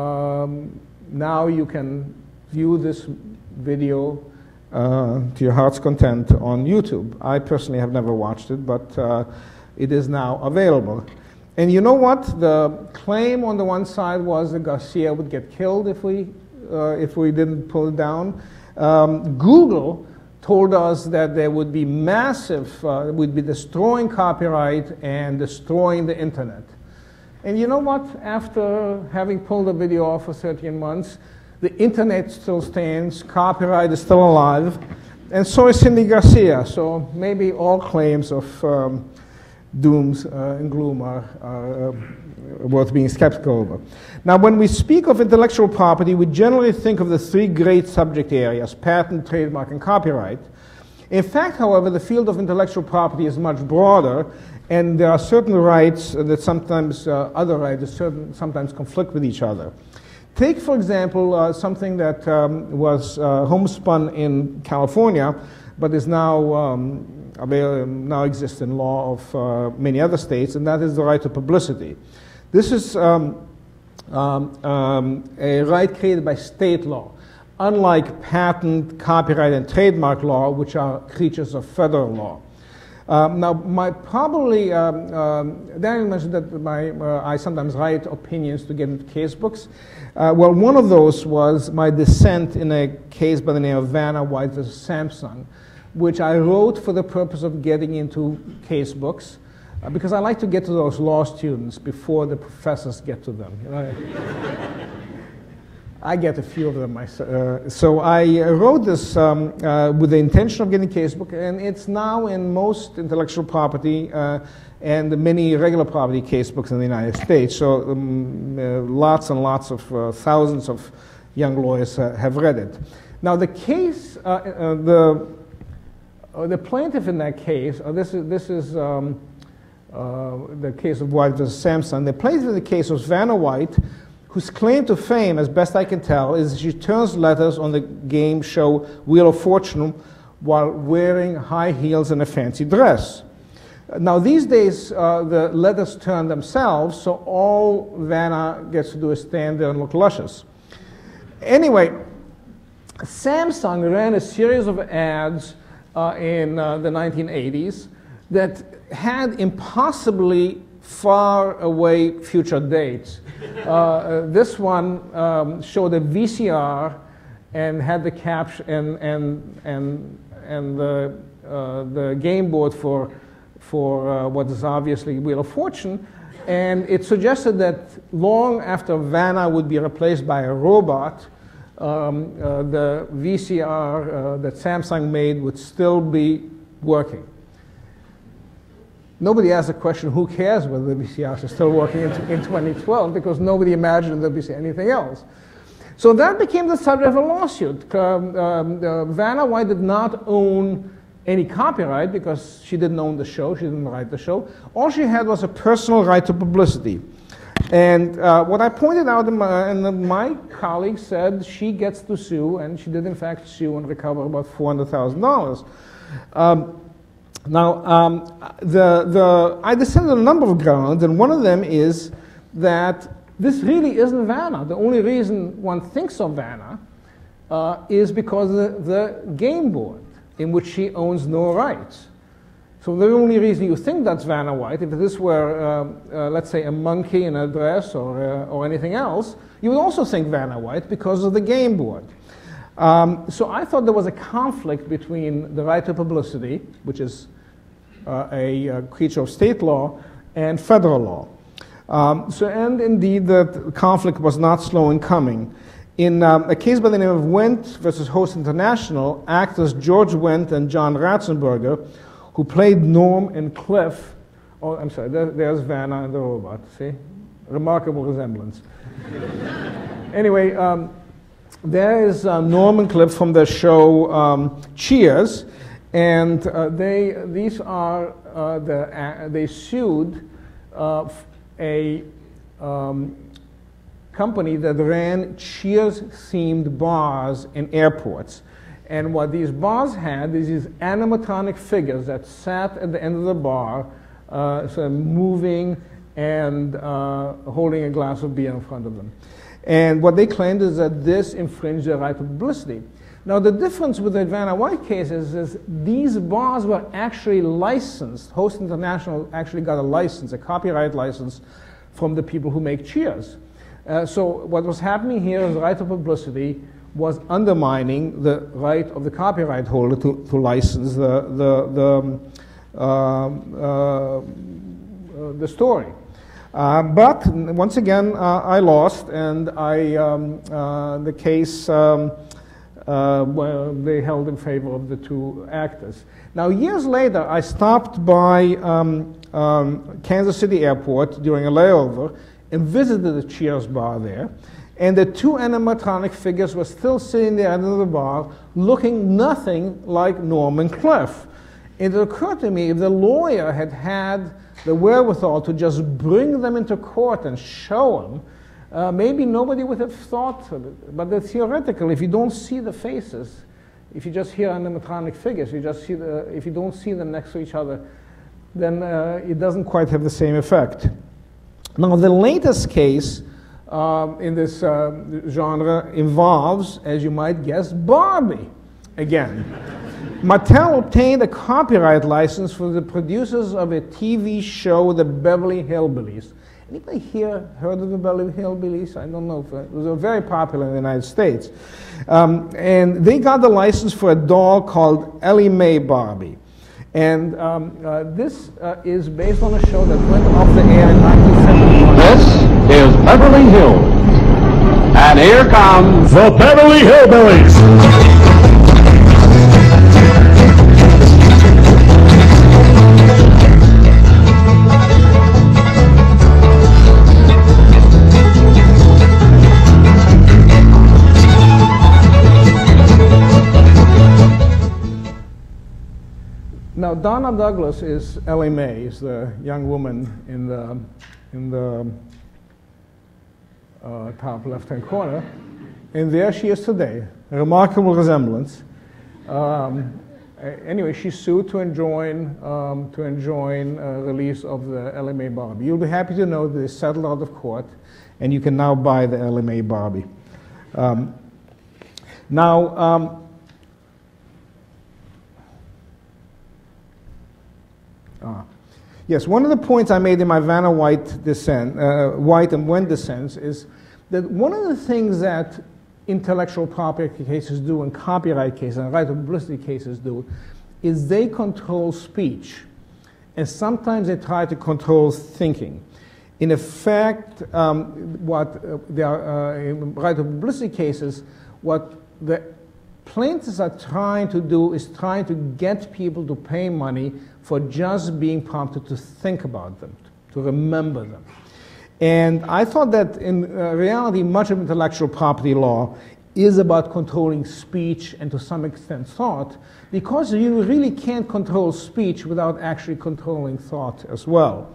um, now you can view this video uh, to your heart's content on YouTube. I personally have never watched it, but uh, it is now available. And you know what? The claim on the one side was that Garcia would get killed if we, uh, if we didn't pull it down. Um, Google told us that there would be massive, uh, would be destroying copyright and destroying the internet. And you know what? After having pulled the video off for thirteen months, the internet still stands, copyright is still alive, and so is Cindy Garcia. So maybe all claims of um, dooms uh, and gloom are, are uh, worth being skeptical over. Now, when we speak of intellectual property, we generally think of the three great subject areas: patent, trademark, and copyright. In fact, however, the field of intellectual property is much broader, and there are certain rights that sometimes, uh, other rights that certain, sometimes conflict with each other. Take, for example, uh, something that um, was uh, homespun in California, but is now um, now exists in law of uh, many other states, and that is the right to publicity. This is um, um, um, a right created by state law, unlike patent, copyright, and trademark law, which are creatures of federal law. Um, now, my probably, um, um, Daniel mentioned that my, uh, I sometimes write opinions to get into case books. Uh, well, one of those was my dissent in a case by the name of Vanna White versus Samsung, which I wrote for the purpose of getting into case books, uh, because I like to get to those law students before the professors get to them. You know? I get a few of them myself. Uh, so I uh, wrote this um, uh, with the intention of getting a case book, and it's now in most intellectual property uh, and many regular property case books in the United States. So um, uh, lots and lots of uh, thousands of young lawyers uh, have read it. Now, the case, uh, uh, the, uh, the plaintiff in that case, uh, this is, this is um, uh, the case of White versus Samsung. The plaintiff in the case was Vanna White, whose claim to fame, as best I can tell, is she turns letters on the game show Wheel of Fortune while wearing high heels and a fancy dress. Now, these days, uh, the letters turn themselves, so all Vanna gets to do is stand there and look luscious. Anyway, Samsung ran a series of ads uh, in uh, the nineteen eighties that had impossibly far away future dates. Uh, uh, this one um, showed a V C R and had the caption and and and and the uh, the game board for for uh, what is obviously Wheel of Fortune, and it suggested that long after Vanna would be replaced by a robot, um, uh, the V C R uh, that Samsung made would still be working. Nobody asked the question, who cares whether the V C Rs are still working in, in twenty twelve, because nobody imagined there'd be anything else. So that became the subject of a lawsuit. Um, um, uh, Vanna White did not own any copyright because she didn't own the show, she didn't write the show. All she had was a personal right to publicity. And uh, what I pointed out, in my, and my colleague said she gets to sue, and she did in fact sue and recover about four hundred thousand dollars. Um, now, um, the, the, I decided on a number of grounds, and one of them is that this really isn't Vanna. The only reason one thinks of Vanna uh, is because of the, the game board, in which she owns no rights. So the only reason you think that's Vanna White, if this were, uh, uh, let's say, a monkey in a dress or, uh, or anything else, you would also think Vanna White because of the game board. Um, so I thought there was a conflict between the right to publicity, which is uh, a, a creature of state law, and federal law. Um, so, and indeed, the conflict was not slow in coming. In um, a case by the name of Wendt versus Host International, actors George Wendt and John Ratzenberger, who played Norm and Cliff, oh, I'm sorry, there, there's Vanna and the robot, see? Remarkable resemblance. Anyway, um, there is uh, Norm and Cliff from the show um, Cheers, and uh, they, these are, uh, the, uh, they sued uh, a um, company that ran Cheers-themed bars in airports. And what these bars had is these animatronic figures that sat at the end of the bar, uh, sort of moving and uh, holding a glass of beer in front of them. And what they claimed is that this infringed their right to publicity. Now, the difference with the Vanna White case is, is these bars were actually licensed. Host International actually got a license, a copyright license, from the people who make Cheers. Uh, so what was happening here is the right to publicity was undermining the right of the copyright holder to, to license the, the, the, um, uh, uh, the story. Uh, but once again, uh, I lost, and I, um, uh, the case, um, uh, well, they held in favor of the two actors. Now, years later, I stopped by um, um, Kansas City Airport during a layover and visited the Cheers bar there, and the two animatronic figures were still sitting there at the end of the bar, looking nothing like Norm and Cliff. And it occurred to me, if the lawyer had had the wherewithal to just bring them into court and show them, uh, maybe nobody would have thought of it. But the, theoretically, if you don't see the faces, if you just hear animatronic figures, you just see the, if you don't see them next to each other, then uh, it doesn't quite have the same effect. Now, the latest case um, in this uh, genre involves, as you might guess, Barbie again. Mattel obtained a copyright license for the producers of a T V show, The Beverly Hillbillies. Anybody here heard of the Beverly Hillbillies? I don't know. If it was very popular in the United States. Um, and they got the license for a doll called Ellie Mae Barbie. And um, uh, this uh, is based on a show that went off the air in nineteen seventy-one. This is Beverly Hills. And here comes The Beverly Hillbillies. Now, Donna Douglas is Ellie Mae, is the young woman in the, in the uh, top left-hand corner. And there she is today, a remarkable resemblance. Um, anyway, she sued to enjoin, um, to enjoin uh, release of the Ellie Mae Barbie. You'll be happy to know that they settled out of court, and you can now buy the Ellie Mae Barbie. Um, now, um, ah, yes, one of the points I made in my Vanna White dissent, uh, White and Wen dissents is that one of the things that intellectual property cases do and copyright cases and right of publicity cases do is they control speech, and sometimes they try to control thinking. In effect, um, what uh, they are, uh, in right of publicity cases, what the plaintiffs are trying to do is trying to get people to pay money for just being prompted to think about them, to remember them. And I thought that in uh, reality, much of intellectual property law is about controlling speech and to some extent thought, because you really can't control speech without actually controlling thought as well.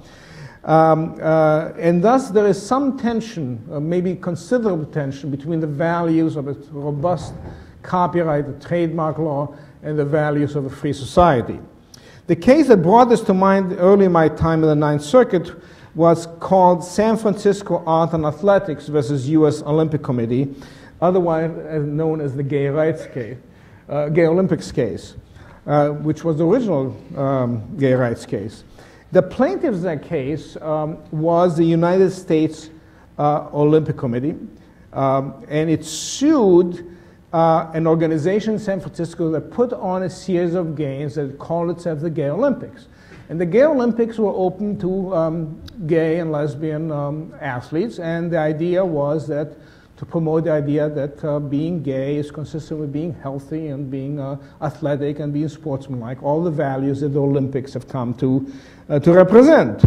Um, uh, and thus there is some tension, uh, maybe considerable tension, between the values of a robust copyright, the trademark law, and the values of a free society. The case that brought this to mind early in my time in the Ninth Circuit was called San Francisco Art and Athletics versus U S Olympic Committee, otherwise known as the Gay Rights case, uh, Gay Olympics case, uh, which was the original um, gay rights case. The plaintiff in that case um, was the United States uh, Olympic Committee, um, and it sued uh, an organization in San Francisco that put on a series of games that called itself the Gay Olympics. And the Gay Olympics were open to um, gay and lesbian um, athletes, and the idea was that to promote the idea that uh, being gay is consistent with being healthy and being uh, athletic and being sportsmanlike, all the values that the Olympics have come to, uh, to represent.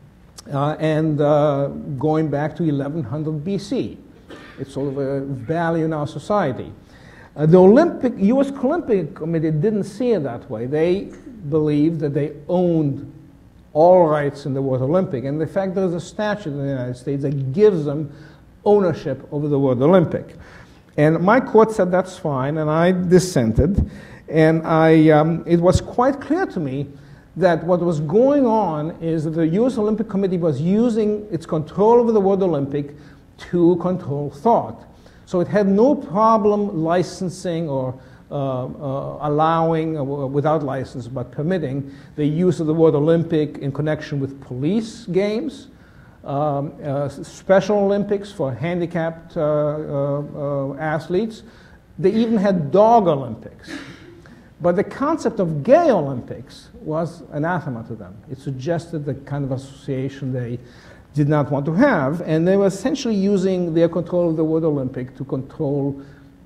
Uh, and uh, going back to eleven hundred B C, it's sort of a value in our society. Uh, the Olympic, U S Olympic Committee didn't see it that way. They believed that they owned all rights in the word Olympic. And in fact, there's a statute in the United States that gives them ownership over the word Olympic. And my court said that's fine, and I dissented. And I, um, it was quite clear to me that what was going on is that the U S Olympic Committee was using its control over the word Olympic to control thought. So it had no problem licensing or uh, uh, allowing, uh, without license, but permitting the use of the word Olympic in connection with police games, um, uh, Special Olympics for handicapped uh, uh, uh, athletes. They even had dog Olympics. But the concept of gay Olympics was anathema to them. It suggested the kind of association they did not want to have, and they were essentially using their control of the word Olympic to control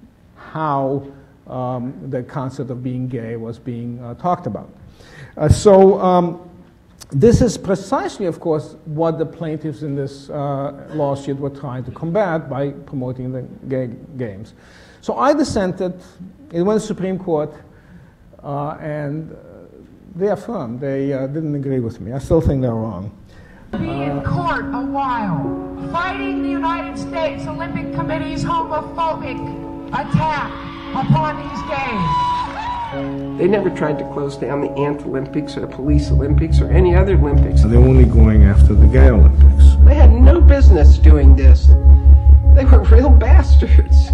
how um, the concept of being gay was being uh, talked about. Uh, so um, this is precisely, of course, what the plaintiffs in this uh, lawsuit were trying to combat by promoting the gay games. So I dissented. It went to the Supreme Court, uh, and they affirmed. They uh, didn't agree with me. I still think they're wrong. Be in court a while, fighting the United States Olympic Committee's homophobic attack upon these games. They never tried to close down the Ant-Olympics or the Police Olympics or any other Olympics. They're only going after the gay Olympics. They had no business doing this. They were real bastards.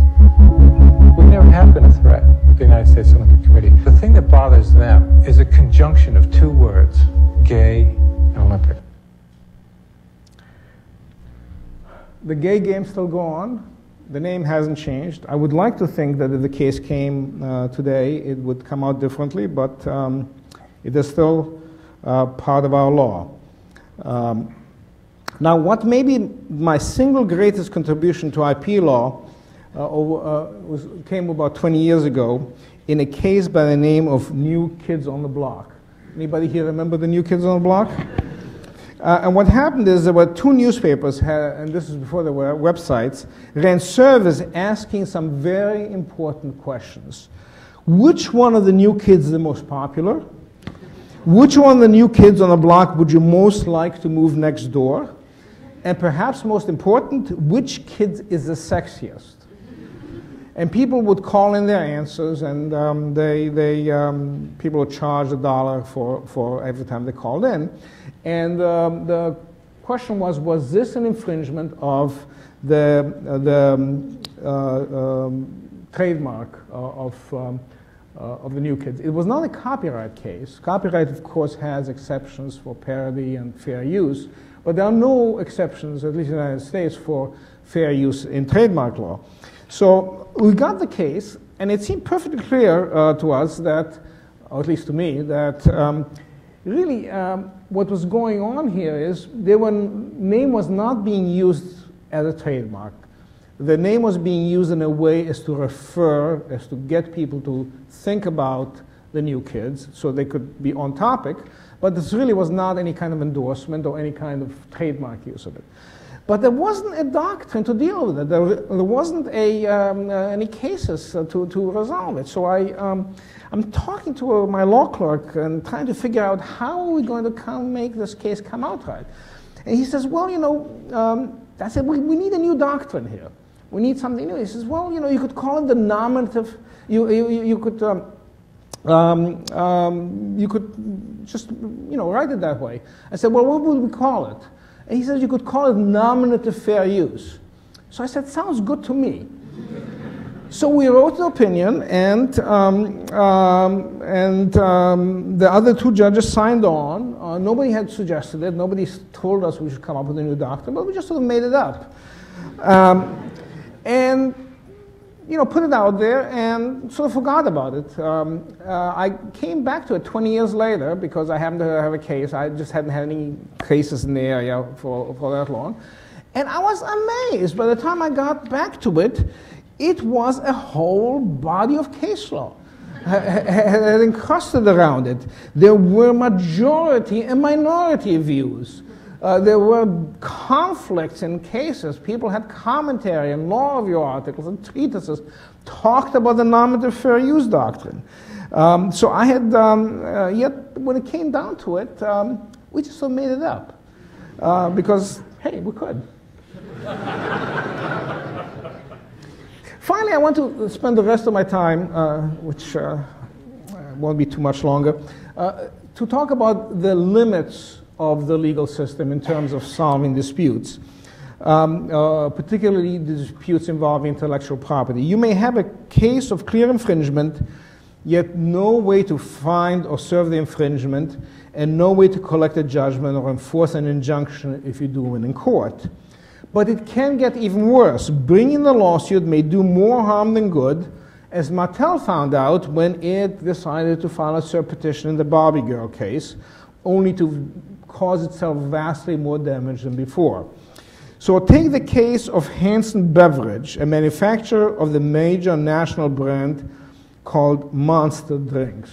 We never have been a threat to the United States Olympic Committee. The thing that bothers them is a conjunction of two words, gay and Olympic. The gay games still go on. The name hasn't changed. I would like to think that if the case came uh, today, it would come out differently, but um, it is still uh, part of our law. Um, now, what may be my single greatest contribution to I P law uh, over, uh, was, came about twenty years ago in a case by the name of New Kids on the Block. Anybody here remember the New Kids on the Block? Uh, and what happened is there were two newspapers, had, and this is before there were websites, ran surveys asking some very important questions. Which one of the new kids is the most popular? which one of the new kids on the block would you most like to move next door? And perhaps most important, which kid is the sexiest? And people would call in their answers, and um, they, they, um, people would charge a dollar for, for every time they called in. And um, the question was, was this an infringement of the, uh, the um, uh, um, trademark uh, of, um, uh, of the new kids? It was not a copyright case. Copyright, of course, has exceptions for parody and fair use, but there are no exceptions, at least in the United States, for fair use in trademark law. So we got the case, and it seemed perfectly clear uh, to us that, or at least to me, that um, really um, what was going on here is the name was not being used as a trademark. The name was being used in a way as to refer, as to get people to think about the new kids so they could be on topic, but this really was not any kind of endorsement or any kind of trademark use of it. But there wasn't a doctrine to deal with it. There, there wasn't a, um, uh, any cases uh, to, to resolve it. So I, um, I'm talking to uh, my law clerk and trying to figure out how are we going to come make this case come out right. And he says, well, you know, um, I said, we, we need a new doctrine here. We need something new. He says, well, you know, you could call it the nominative. You, you, you could, um, um, um, you could just, you know, write it that way. I said, well, what would we call it? And he says, you could call it nominative fair use. So I said, sounds good to me. So we wrote the opinion, and, um, um, and um, the other two judges signed on. Uh, nobody had suggested it. Nobody told us we should come up with a new doctrine, but we just sort of made it up. Um, and, you know, put it out there and sort of forgot about it. Um, uh, I came back to it twenty years later because I happened to have a case. I just hadn't had any cases in the area for, for that long. And I was amazed. By the time I got back to it, it was a whole body of case law had encrusted around it. There were majority and minority views. Uh, there were conflicts in cases. People had commentary and law review articles and treatises talked about the nominative fair use doctrine. Um, so I had, um, uh, yet when it came down to it, um, we just sort of made it up. Uh, because, hey, we could. Finally, I want to spend the rest of my time, uh, which uh, won't be too much longer, uh, to talk about the limits of the legal system in terms of solving disputes, um, uh, particularly disputes involving intellectual property. You may have a case of clear infringement, yet no way to find or serve the infringement, and no way to collect a judgment or enforce an injunction if you do win in court. But it can get even worse. Bringing the lawsuit may do more harm than good, as Mattel found out when it decided to file a cert petition in the Barbie girl case, only to cause itself vastly more damage than before. So take the case of Hanson Beverage, a manufacturer of the major national brand called Monster Drinks.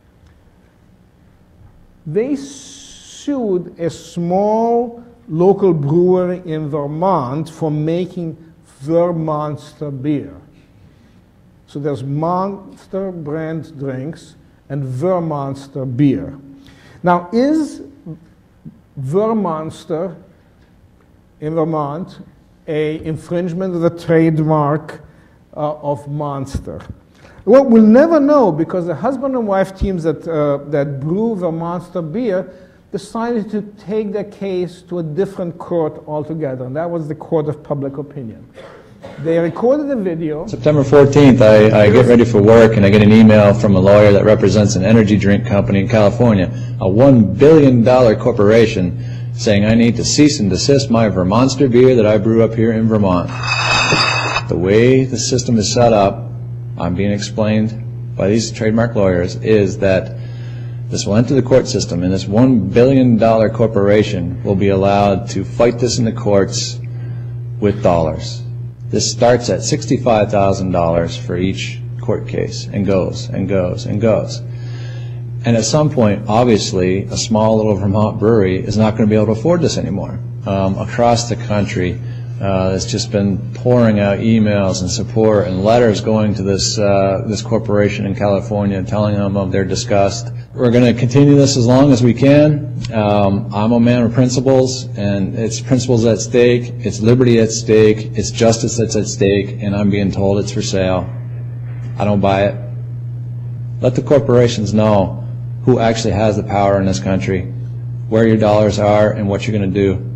They sued a small local brewery in Vermont for making Vermonster beer. So there's Monster brand drinks and Vermonster beer. Now, is Vermonster in Vermont a infringement of the trademark uh, of Monster? Well, we'll never know because the husband and wife teams that, uh, that brew Vermonster beer decided to take their case to a different court altogether, and that was the Court of Public Opinion. They recorded a video. September fourteenth, I, I get ready for work, and I get an email from a lawyer that represents an energy drink company in California, a one billion dollar corporation, saying I need to cease and desist my Vermonster beer that I brew up here in Vermont. The way the system is set up, I'm being explained by these trademark lawyers, is that this will enter the court system, and this one billion dollar corporation will be allowed to fight this in the courts with dollars. This starts at sixty-five thousand dollars for each court case, and goes, and goes, and goes. And at some point, obviously, a small little Vermont brewery is not going to be able to afford this anymore. Um, across the country, uh, that's just been pouring out emails and support and letters going to this uh, this corporation in California, telling them of their disgust. We're going to continue this as long as we can. Um, I'm a man of principles, and it's principles at stake, it's liberty at stake, it's justice that's at stake, and I'm being told it's for sale. I don't buy it. Let the corporations know who actually has the power in this country, where your dollars are, and what you're going to do.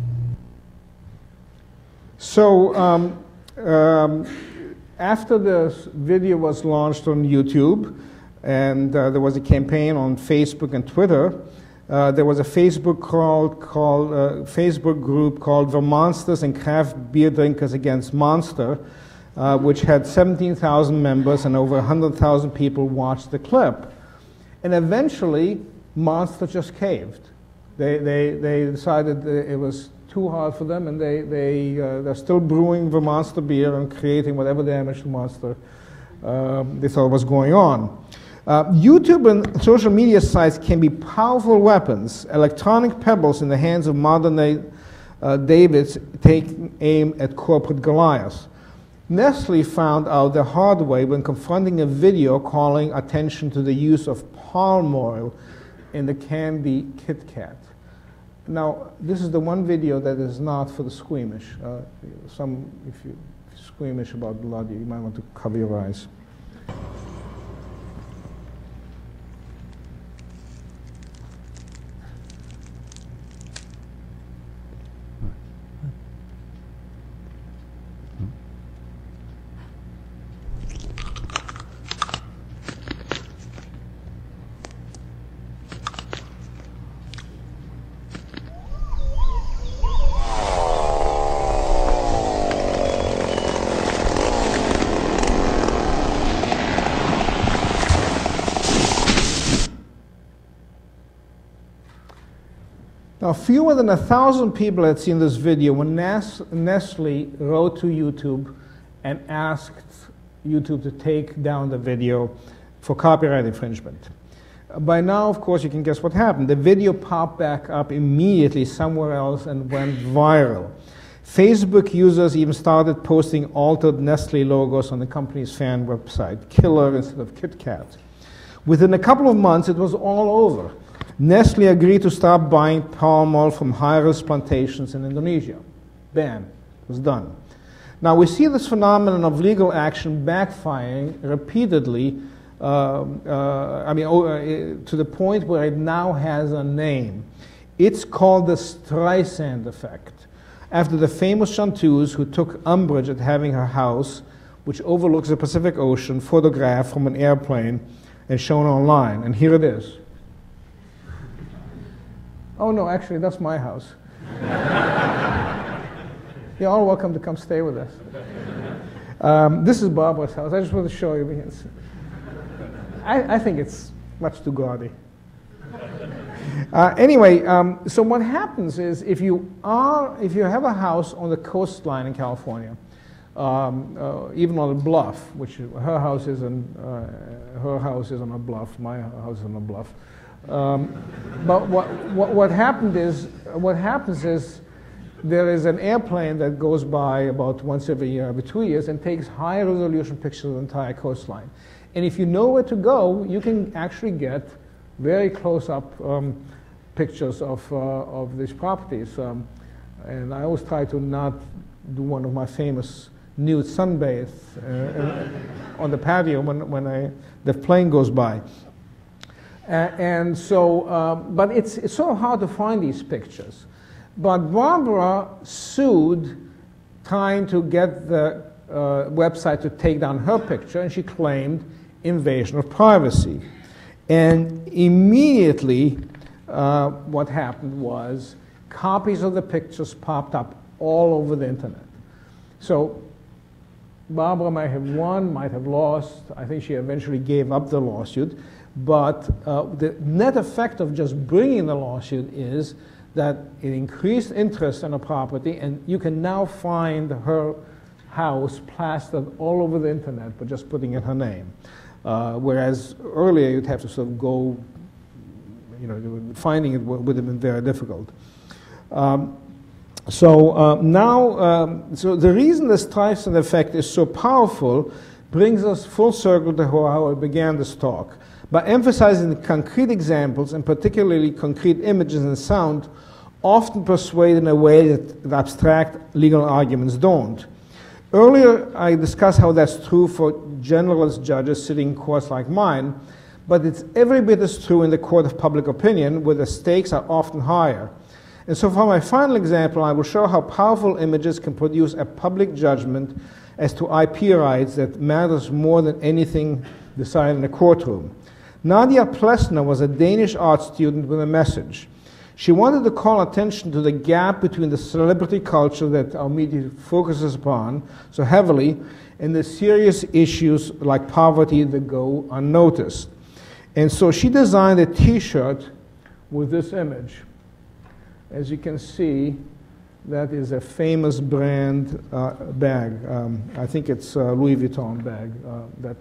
So um, um, after this video was launched on YouTube, and uh, there was a campaign on Facebook and Twitter, uh, there was a Facebook called, called uh, Facebook group called Vermonsters and Craft Beer Drinkers Against Monster, uh, which had seventeen thousand members, and over one hundred thousand people watched the clip. And eventually, Monster just caved. They, they, they decided it was too hard for them, and they, they, uh, they're still brewing the Monster beer and creating whatever damage to Monster um, they thought was going on. Uh, YouTube and social media sites can be powerful weapons, electronic pebbles in the hands of modern-day uh, Davids taking aim at corporate Goliaths. Nestle found out the hard way when confronting a video calling attention to the use of palm oil in the candy Kit Kat. Now, this is the one video that is not for the squeamish. Uh, some, if you're squeamish about blood, you might want to cover your eyes. Now, fewer than a thousand people had seen this video when Nestle wrote to YouTube and asked YouTube to take down the video for copyright infringement. By now, of course, you can guess what happened. The video popped back up immediately somewhere else and went viral. Facebook users even started posting altered Nestle logos on the company's fan website, Killer instead of Kit Kat. Within a couple of months, it was all over. Nestle agreed to stop buying palm oil from high-risk plantations in Indonesia. Bam, it was done. Now we see this phenomenon of legal action backfiring repeatedly, uh, uh, I mean, uh, to the point where it now has a name. It's called the Streisand effect, after the famous chanteuse who took umbrage at having her house, which overlooks the Pacific Ocean, photographed from an airplane and shown online. And here it is. Oh, no, actually, that's my house. You're all welcome to come stay with us. Um, this is Barbara's house. I just want to show you. I, I think it's much too gaudy. Uh, anyway, um, so what happens is if you, are, if you have a house on the coastline in California, um, uh, even on a bluff, which her house is, in, uh, her house is on a bluff, my house is on a bluff. Um, but what, what, what, happened is, what happens is there is an airplane that goes by about once every year, every two years, and takes high-resolution pictures of the entire coastline. And if you know where to go, you can actually get very close-up um, pictures of, uh, of these properties. Um, and I always try to not do one of my famous nude sunbathes uh, on the patio when, when I, the plane goes by. Uh, and so, uh, but it's, it's so hard to find these pictures. But Barbara sued trying to get the uh, website to take down her picture, and she claimed invasion of privacy. And immediately, uh, what happened was copies of the pictures popped up all over the internet. So Barbara might have won, might have lost. I think she eventually gave up the lawsuit. But uh, the net effect of just bringing the lawsuit is that it increased interest in a property, and you can now find her house plastered all over the internet by just putting in her name. Uh, whereas earlier you'd have to sort of go, you know, finding it would have been very difficult. Um, So uh, now, um, so the reason the Streisand effect is so powerful brings us full circle to how I began this talk. By emphasizing the concrete examples, and particularly concrete images and sound, often persuade in a way that the abstract legal arguments don't. Earlier, I discussed how that's true for generalist judges sitting in courts like mine, but it's every bit as true in the court of public opinion, where the stakes are often higher. And so for my final example, I will show how powerful images can produce a public judgment as to I P rights that matters more than anything decided in a courtroom. Nadia Plessner was a Danish art student with a message. She wanted to call attention to the gap between the celebrity culture that our media focuses upon so heavily and the serious issues like poverty that go unnoticed. And so she designed a t-shirt with this image. As you can see, that is a famous brand uh, bag. Um, I think it's a Louis Vuitton bag uh, that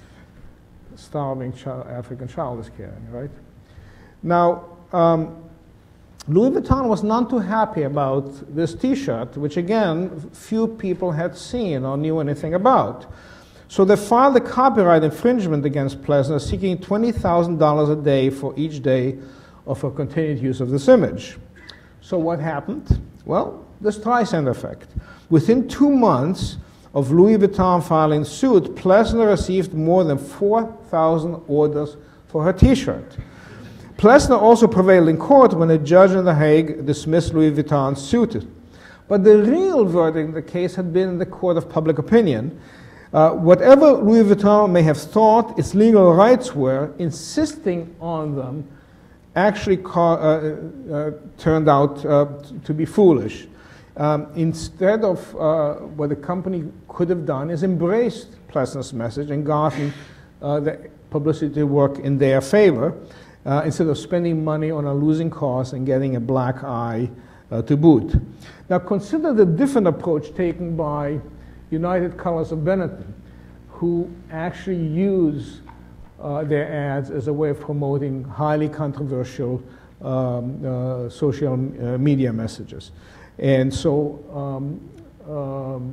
starving child, African child is carrying, right? Now, um, Louis Vuitton was none too happy about this t-shirt, which again, few people had seen or knew anything about. So they filed a copyright infringement against Plessner, seeking twenty thousand dollars a day for each day of her continued use of this image. So what happened? Well, the Streisand effect. Within two months of Louis Vuitton filing suit, Plessner received more than four thousand orders for her t-shirt. Plessner also prevailed in court when a judge in The Hague dismissed Louis Vuitton's suit. But the real verdict in the case had been in the court of public opinion. Uh, whatever Louis Vuitton may have thought its legal rights were, insisting on them actually uh, uh, turned out uh, to be foolish. Um, instead of uh, what the company could have done is embraced Plessner's message and gotten uh, the publicity work in their favor, uh, instead of spending money on a losing cause and getting a black eye uh, to boot. Now consider the different approach taken by United Colors of Benetton, who actually use uh, their ads as a way of promoting highly controversial um, uh, social uh, media messages. And so um, um,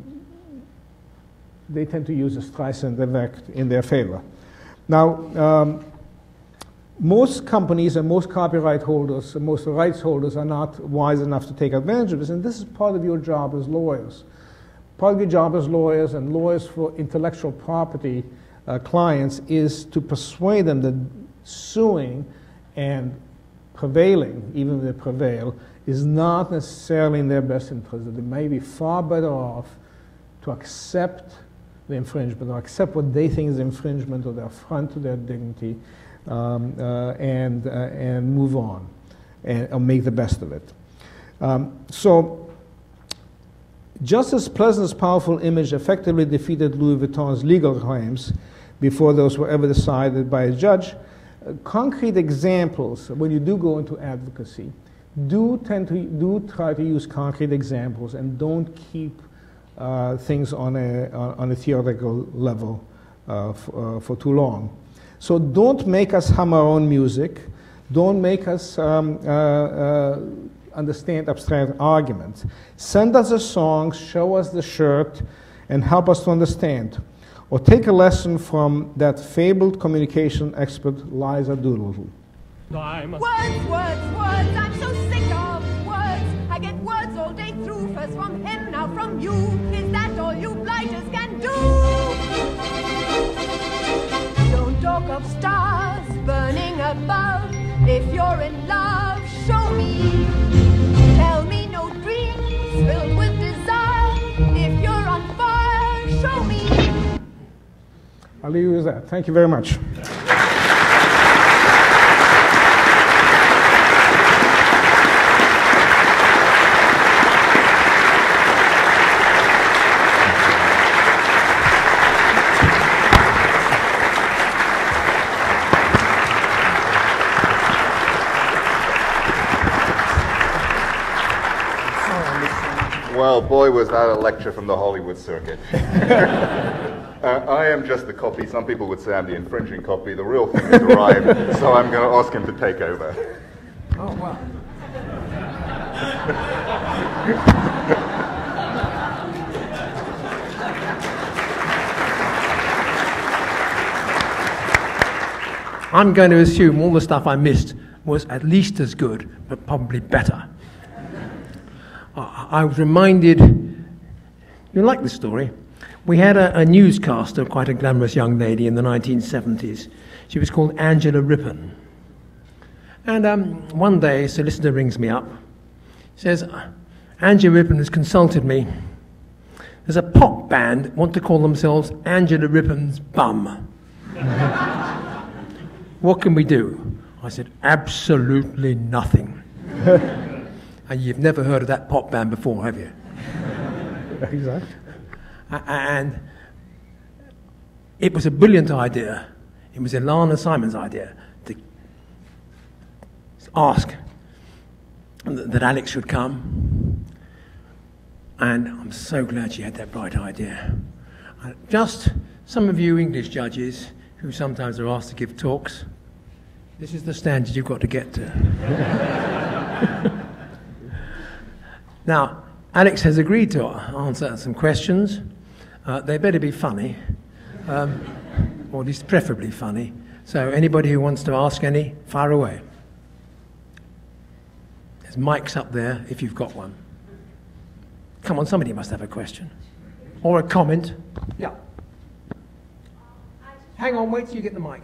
they tend to use a Streisand effect in their favor. Now, um, most companies and most copyright holders and most rights holders are not wise enough to take advantage of this, and this is part of your job as lawyers. Part of your job as lawyers and lawyers for intellectual property uh, clients is to persuade them that suing and prevailing, even if they prevail, is not necessarily in their best interest, that they may be far better off to accept the infringement or accept what they think is infringement or the affront to their dignity um, uh, and, uh, and move on and or make the best of it. Um, so just as Plessner's powerful image effectively defeated Louis Vuitton's legal claims before those were ever decided by a judge, uh, concrete examples, when you do go into advocacy, do tend to do try to use concrete examples and don't keep uh, things on a on a theoretical level uh, f uh, for too long. So don't make us hum our own music. Don't make us um, uh, uh, understand abstract arguments. Send us a song, show us the shirt, and help us to understand. Or take a lesson from that fabled communication expert Liza Doolittle. Words, words, words, I'm so sick of words. I get words all day through, first from him, now from you. Is that all you blighters can do? Don't talk of stars burning above. If you're in love, show me. Tell me no dreams filled with desire. If you're on fire, show me. I'll leave you with that. Thank you very much. Well, boy, was that a lecture from the Hollywood circuit. uh, I am just the copy. Some people would say I'm the infringing copy. The real thing has arrived, so I'm going to ask him to take over. Oh, wow. I'm going to assume all the stuff I missed was at least as good, but probably better. I, I was reminded, you'll like this story. We had a, a newscaster, quite a glamorous young lady in the nineteen seventies. She was called Angela Rippon. And um, one day, a solicitor rings me up, says, Angela Rippon has consulted me. There's a pop band that want to call themselves Angela Rippon's Bum. What can we do? I said, absolutely nothing. And you've never heard of that pop band before, have you? Exactly. And it was a brilliant idea. It was Ilana Simon's idea to ask that Alex should come. And I'm so glad she had that bright idea. Just some of you English judges who sometimes are asked to give talks, this is the standard you've got to get to. Now, Alex has agreed to answer some questions. Uh, they better be funny, um, or at least preferably funny. So anybody who wants to ask any, fire away. There's mics up there if you've got one. Come on, somebody must have a question. Or a comment. Yeah. Hang on, wait till you get the mic.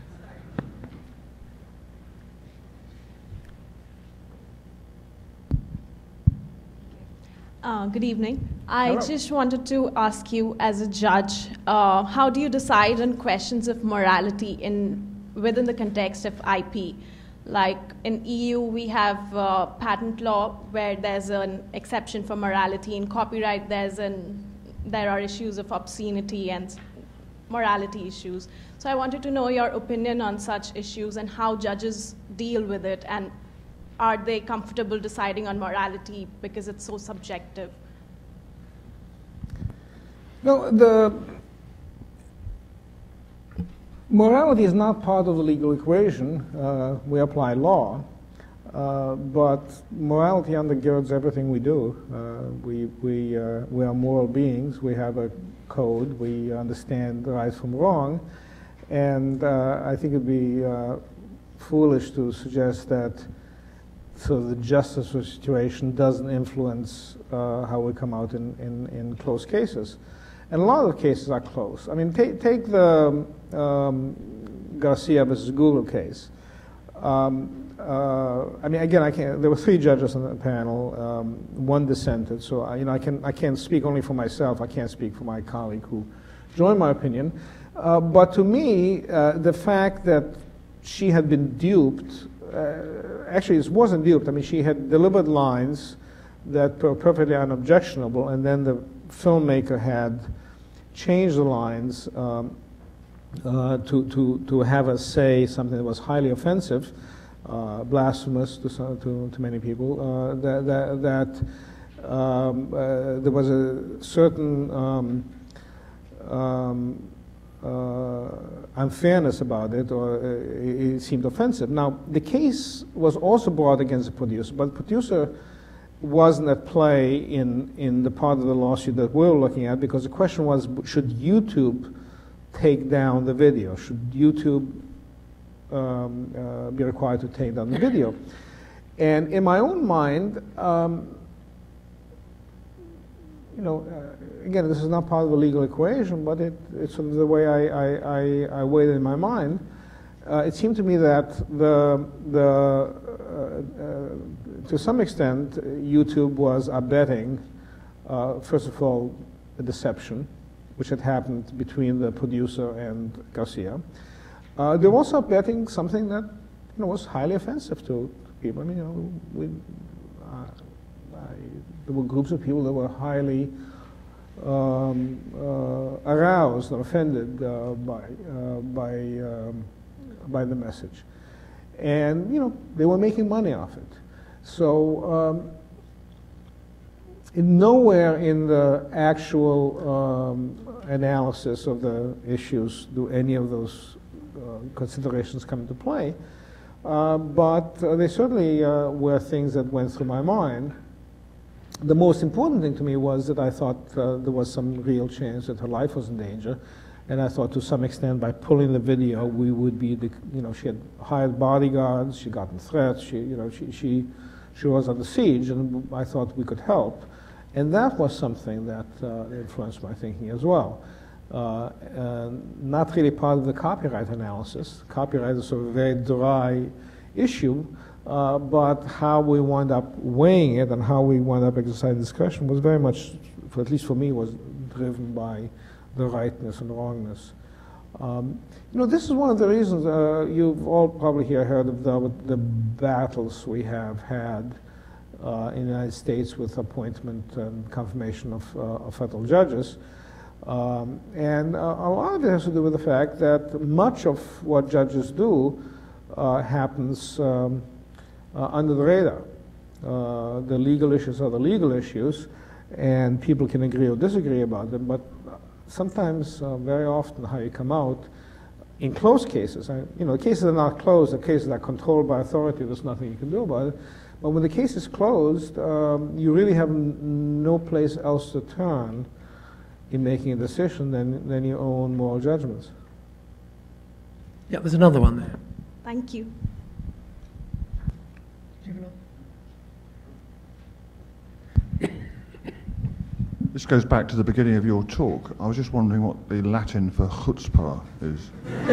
Uh, good evening. I Hello. just wanted to ask you, as a judge, uh, how do you decide on questions of morality in within the context of I P? Like in E U, we have uh, patent law where there's an exception for morality. In copyright, there's an there are issues of obscenity and morality issues. So I wanted to know your opinion on such issues and how judges deal with it, and are they comfortable deciding on morality because it's so subjective? No, the morality is not part of the legal equation. Uh, we apply law, uh, but morality undergirds everything we do. Uh, we, we, uh, we are moral beings. We have a code. We understand right from wrong. And uh, I think it would be uh, foolish to suggest that so the justice of the situation doesn't influence uh, how we come out in, in, in close cases. And a lot of the cases are close. I mean, take, take the um, Garcia versus Google case. Um, uh, I mean, again, I can't, there were three judges on the panel. Um, one dissented, so I, you know, I, can, I can't speak only for myself. I can't speak for my colleague who joined my opinion. Uh, but to me, uh, the fact that she had been duped, uh, actually it wasn't duped. I mean, she had delivered lines that were perfectly unobjectionable, and then the filmmaker had changed the lines um, uh, to, to, to have us say something that was highly offensive, uh, blasphemous to, some, to, to many people, uh, that, that, that um, uh, there was a certain um, um, uh, unfairness about it, or uh, it, it seemed offensive. Now, the case was also brought against the producer, but the producer wasn't at play in, in the part of the lawsuit that we're looking at, because the question was, should YouTube take down the video? Should YouTube um, uh, be required to take down the video? And in my own mind, um, you know, uh, again, this is not part of the legal equation, but it, it's sort of the way I, I, I, I weighed it in my mind. Uh, it seemed to me that the, the uh, uh, to some extent, YouTube was abetting, uh, first of all, a deception, which had happened between the producer and Garcia. Uh, they were also abetting something that, you know, was highly offensive to people. I mean, you know, we, uh, I, there were groups of people that were highly um, uh, aroused or offended uh, by uh, by um, by the message, and you know, they were making money off it. So um, in nowhere in the actual um, analysis of the issues do any of those uh, considerations come into play, uh, but uh, they certainly uh, were things that went through my mind. the most important thing to me was that I thought uh, there was some real chance that her life was in danger. And I thought to some extent by pulling the video, we would be, the, you know, she had hired bodyguards, she gotten threats, she, you know, she, she, she was under siege, and I thought we could help. And that was something that uh, influenced my thinking as well. Uh, and not really part of the copyright analysis. Copyright is a very dry issue, uh, but how we wound up weighing it and how we wound up exercising discretion was very much, for, at least for me, was driven by the rightness and wrongness. Um, you know, this is one of the reasons, uh, you've all probably here heard of the, the battles we have had uh, in the United States with appointment and confirmation of, uh, of federal judges. Um, and uh, a lot of it has to do with the fact that much of what judges do uh, happens um, uh, under the radar. Uh, the legal issues are the legal issues, and people can agree or disagree about them, but sometimes, uh, very often, how you come out in closed cases, I, you know, the cases are not closed, the cases are controlled by authority, there's nothing you can do about it. But when the case is closed, um, you really have n no place else to turn in making a decision than, than your own moral judgments. Yeah, there's another one there. Thank you. This goes back to the beginning of your talk. I was just wondering what the Latin for chutzpah is.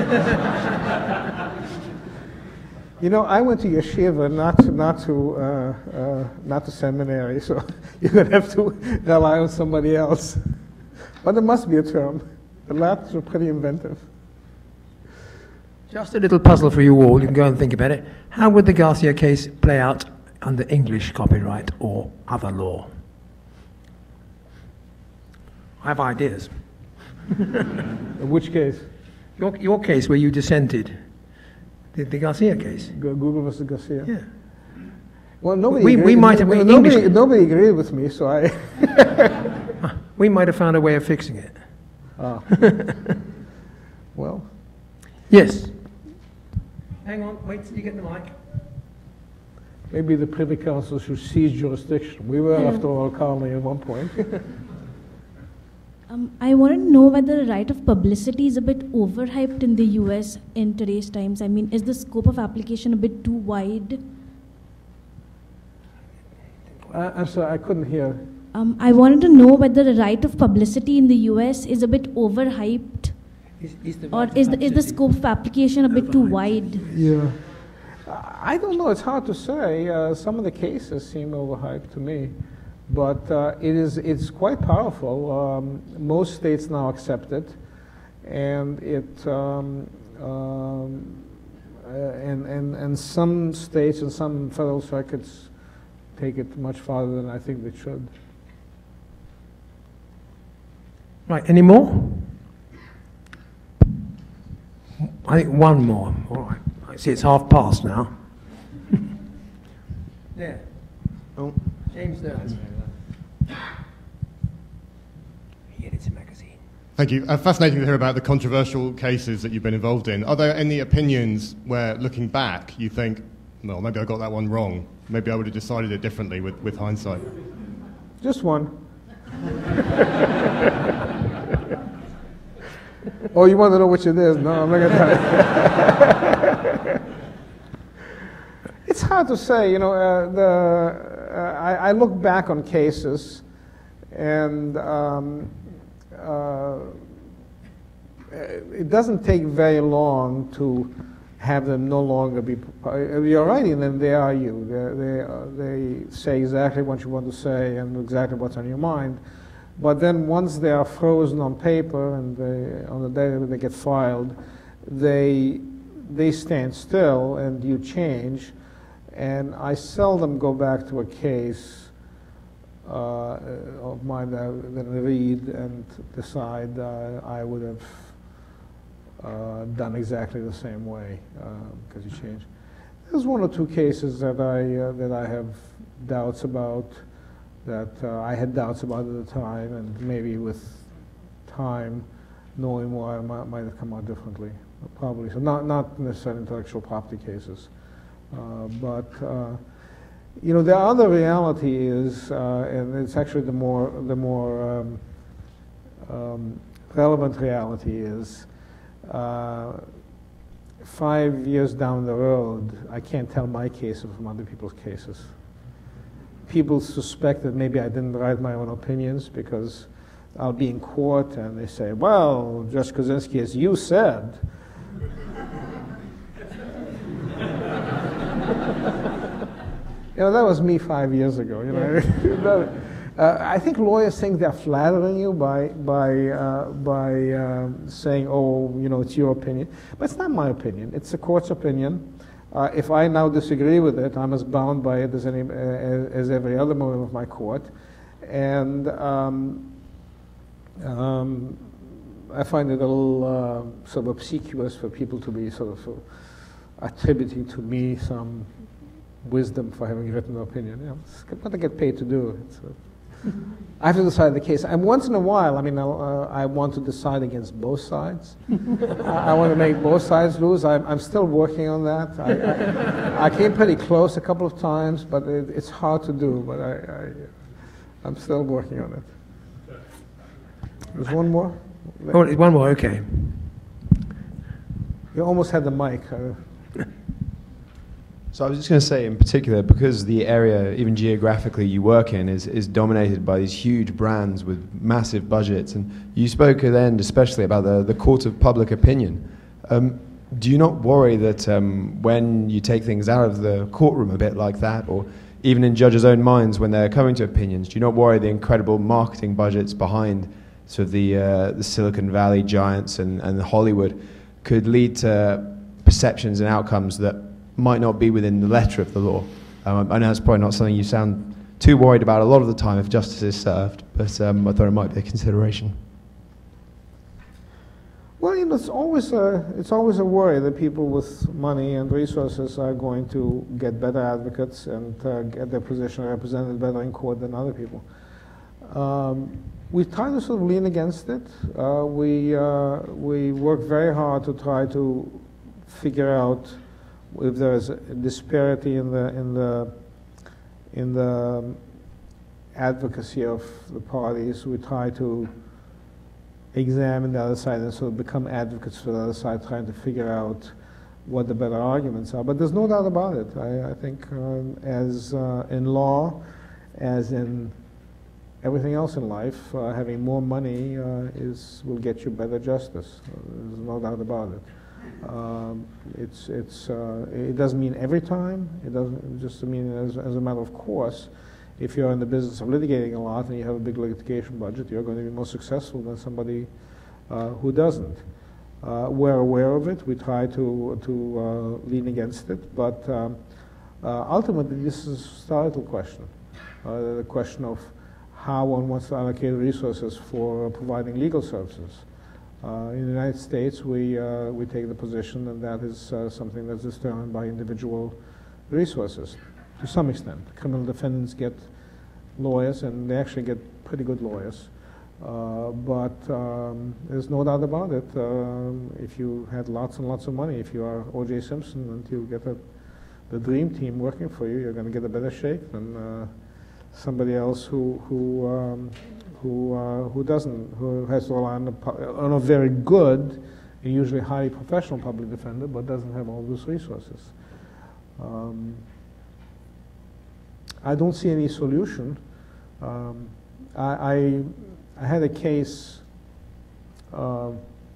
You know, I went to yeshiva, not to, not to, uh, uh, not to seminary, so you're going to have to rely on somebody else. But there must be a term. The Latins are pretty inventive. Just a little puzzle for you all. You can go and think about it. How would the Garcia case play out under English copyright or other law? I have ideas. In which case? Your, your case where you dissented. The, the Garcia case. Google versus Garcia. Yeah. Well, nobody we, agreed, we might have, nobody, English, nobody agreed with me, so I... we might have found a way of fixing it. Ah. Well. Yes. Hang on, wait till you get the mic. Maybe the Privy Council should seize jurisdiction. We were, after all, colony at one point. Um, I want to know whether the right of publicity is a bit overhyped in the U S in today's times. I mean, is the scope of application a bit too wide? Uh, I'm sorry, I couldn't hear. Um, I wanted to know whether the right of publicity in the U S is a bit overhyped, is, is the or is the, is the scope of application a bit too wide? Yeah. I don't know, it's hard to say. Uh, some of the cases seem overhyped to me. But uh, it is, it's quite powerful. Um, most states now accept it, and it, um, um, uh, and, and, and some states and some federal circuits take it much farther than I think they should. Right, any more? I think one more. All right. I see it's half past now. There. Oh. James Durden. Editor magazine. Thank you. Uh, fascinating to hear about the controversial cases that you've been involved in. Are there any opinions where, looking back, you think, well, maybe I got that one wrong. Maybe I would have decided it differently with, with hindsight? Just one. Oh, you want to know which it is? No, I'm not going to tell you. It's hard to say. You know, uh, the, uh, I, I look back on cases, and um, uh, it doesn't take very long to have them no longer be. You're writing them, they are you. They, they, uh, they say exactly what you want to say and exactly what's on your mind. But then once they are frozen on paper and they, on the day that they get filed, they, they stand still and you change. And I seldom go back to a case uh, of mine that I, that I read and decide uh, I would have uh, done exactly the same way because uh, you change. There's one or two cases that I, uh, that I have doubts about, that uh, I had doubts about at the time, and maybe with time, knowing more, I might, might have come out differently, probably. So not, not necessarily intellectual property cases. Uh, but uh, you know, the other reality is, uh, and it's actually the more, the more um, um, relevant reality is, uh, five years down the road, I can't tell my case from other people's cases. People suspect that maybe I didn't write my own opinions because I'll be in court and they say, well, Judge Kozinski, as you said. You know, that was me five years ago. You know, uh, I think lawyers think they're flattering you by by uh, by uh, saying, "Oh, you know, it's your opinion," but it's not my opinion. It's the court's opinion. Uh, if I now disagree with it, I'm as bound by it as any uh, as every other member of my court, and um, um, I find it a little uh, sort of obsequious for people to be sort of, sort of attributing to me some wisdom for having written an opinion. You know, it's what I get paid to do. It's a, I have to decide the case. And once in a while, I mean, uh, I want to decide against both sides. I, I want to make both sides lose. I'm, I'm still working on that. I, I, I came pretty close a couple of times, but it, it's hard to do. But I, I, I'm still working on it. There's one more? Oh, one more, okay. You almost had the mic. Uh, So I was just going to say, in particular, because the area, even geographically, you work in is, is dominated by these huge brands with massive budgets, and you spoke at the end especially about the, the court of public opinion. Um, do you not worry that um, when you take things out of the courtroom a bit like that, or even in judges' own minds when they're coming to opinions, do you not worry the incredible marketing budgets behind sort of the, uh, the Silicon Valley giants and, and Hollywood could lead to perceptions and outcomes that might not be within the letter of the law? Um, I know it's probably not something you sound too worried about a lot of the time if justice is served, but um, I thought it might be a consideration. Well, you know, it's always a, it's always a worry that people with money and resources are going to get better advocates and uh, get their position represented better in court than other people. Um, we try to sort of lean against it. Uh, we, uh, we work very hard to try to figure out if there is a disparity in the in the in the advocacy of the parties. We try to examine the other side and sort of become advocates for the other side, trying to figure out what the better arguments are. But there's no doubt about it. I, I think um, as uh, in law, as in everything else in life, uh, having more money uh, is will get you better justice. Uh, there's no doubt about it. Um, it's, it's, uh, it doesn't mean every time. It doesn't just mean as, as a matter of course. If you're in the business of litigating a lot and you have a big litigation budget, you're going to be more successful than somebody uh, who doesn't. Uh, we're aware of it. We try to, to uh, lean against it. But um, uh, ultimately, this is a societal question. Uh, the question of how one wants to allocate resources for providing legal services. Uh, in the United States, we, uh, we take the position that that is uh, something that's determined by individual resources, to some extent. Criminal defendants get lawyers, and they actually get pretty good lawyers. Uh, but um, there's no doubt about it. Um, if you had lots and lots of money, if you are O J Simpson and you get a, the dream team working for you, you're going to get a better shake than uh, somebody else who, who um, Who, uh, who doesn't, who has to rely on, a, on a very good and usually highly professional public defender, but doesn't have all those resources. Um, I don't see any solution. Um, I, I, I had a case, uh,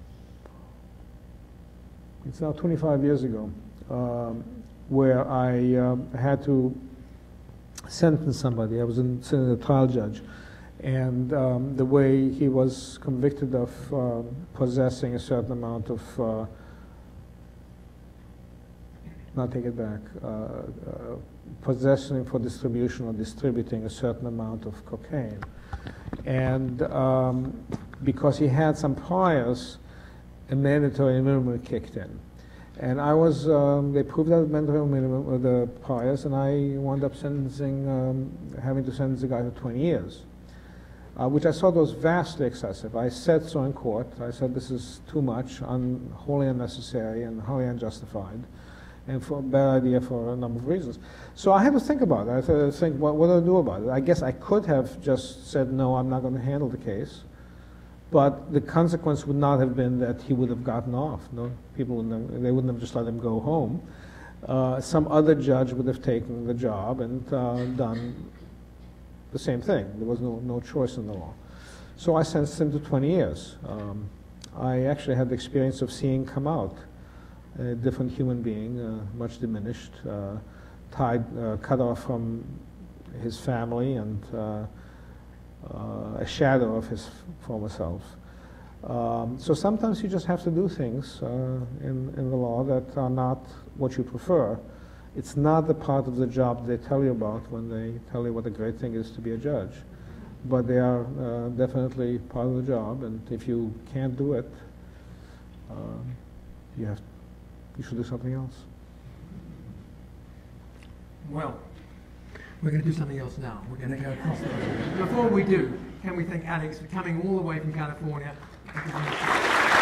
it's now twenty-five years ago, um, where I um, had to sentence somebody. I was in, a trial judge. And um, the way he was convicted of uh, possessing a certain amount of, uh, not take it back, uh, uh, possessing for distribution or distributing a certain amount of cocaine. And um, because he had some priors, a mandatory minimum kicked in. And I was, um, they proved that mandatory minimum with the priors, and I wound up sentencing, um, having to sentence the guy to twenty years. Uh, which I thought was vastly excessive. I said so in court. I said this is too much, un wholly unnecessary and wholly unjustified. and for a bad idea for a number of reasons. So I had to think about it. I had to think, what, what do I do about it? I guess I could have just said, no, I'm not going to handle the case. But the consequence would not have been that he would have gotten off. No, people wouldn't have, they wouldn't have just let him go home. Uh, some other judge would have taken the job and uh, done the same thing. There was no, no choice in the law. So I sentenced him to twenty years. Um, I actually had the experience of seeing come out a different human being, uh, much diminished, uh, tied, uh, cut off from his family and uh, uh, a shadow of his former self. Um, so sometimes you just have to do things uh, in, in the law that are not what you prefer. It's not the part of the job they tell you about when they tell you what a great thing is to be a judge. But they are uh, definitely part of the job, and if you can't do it, uh, you have, you should do something else. Well, we're going to do something else now. We're going to go across the road. Before we do, can we thank Alex for coming all the way from California? Thank you very much.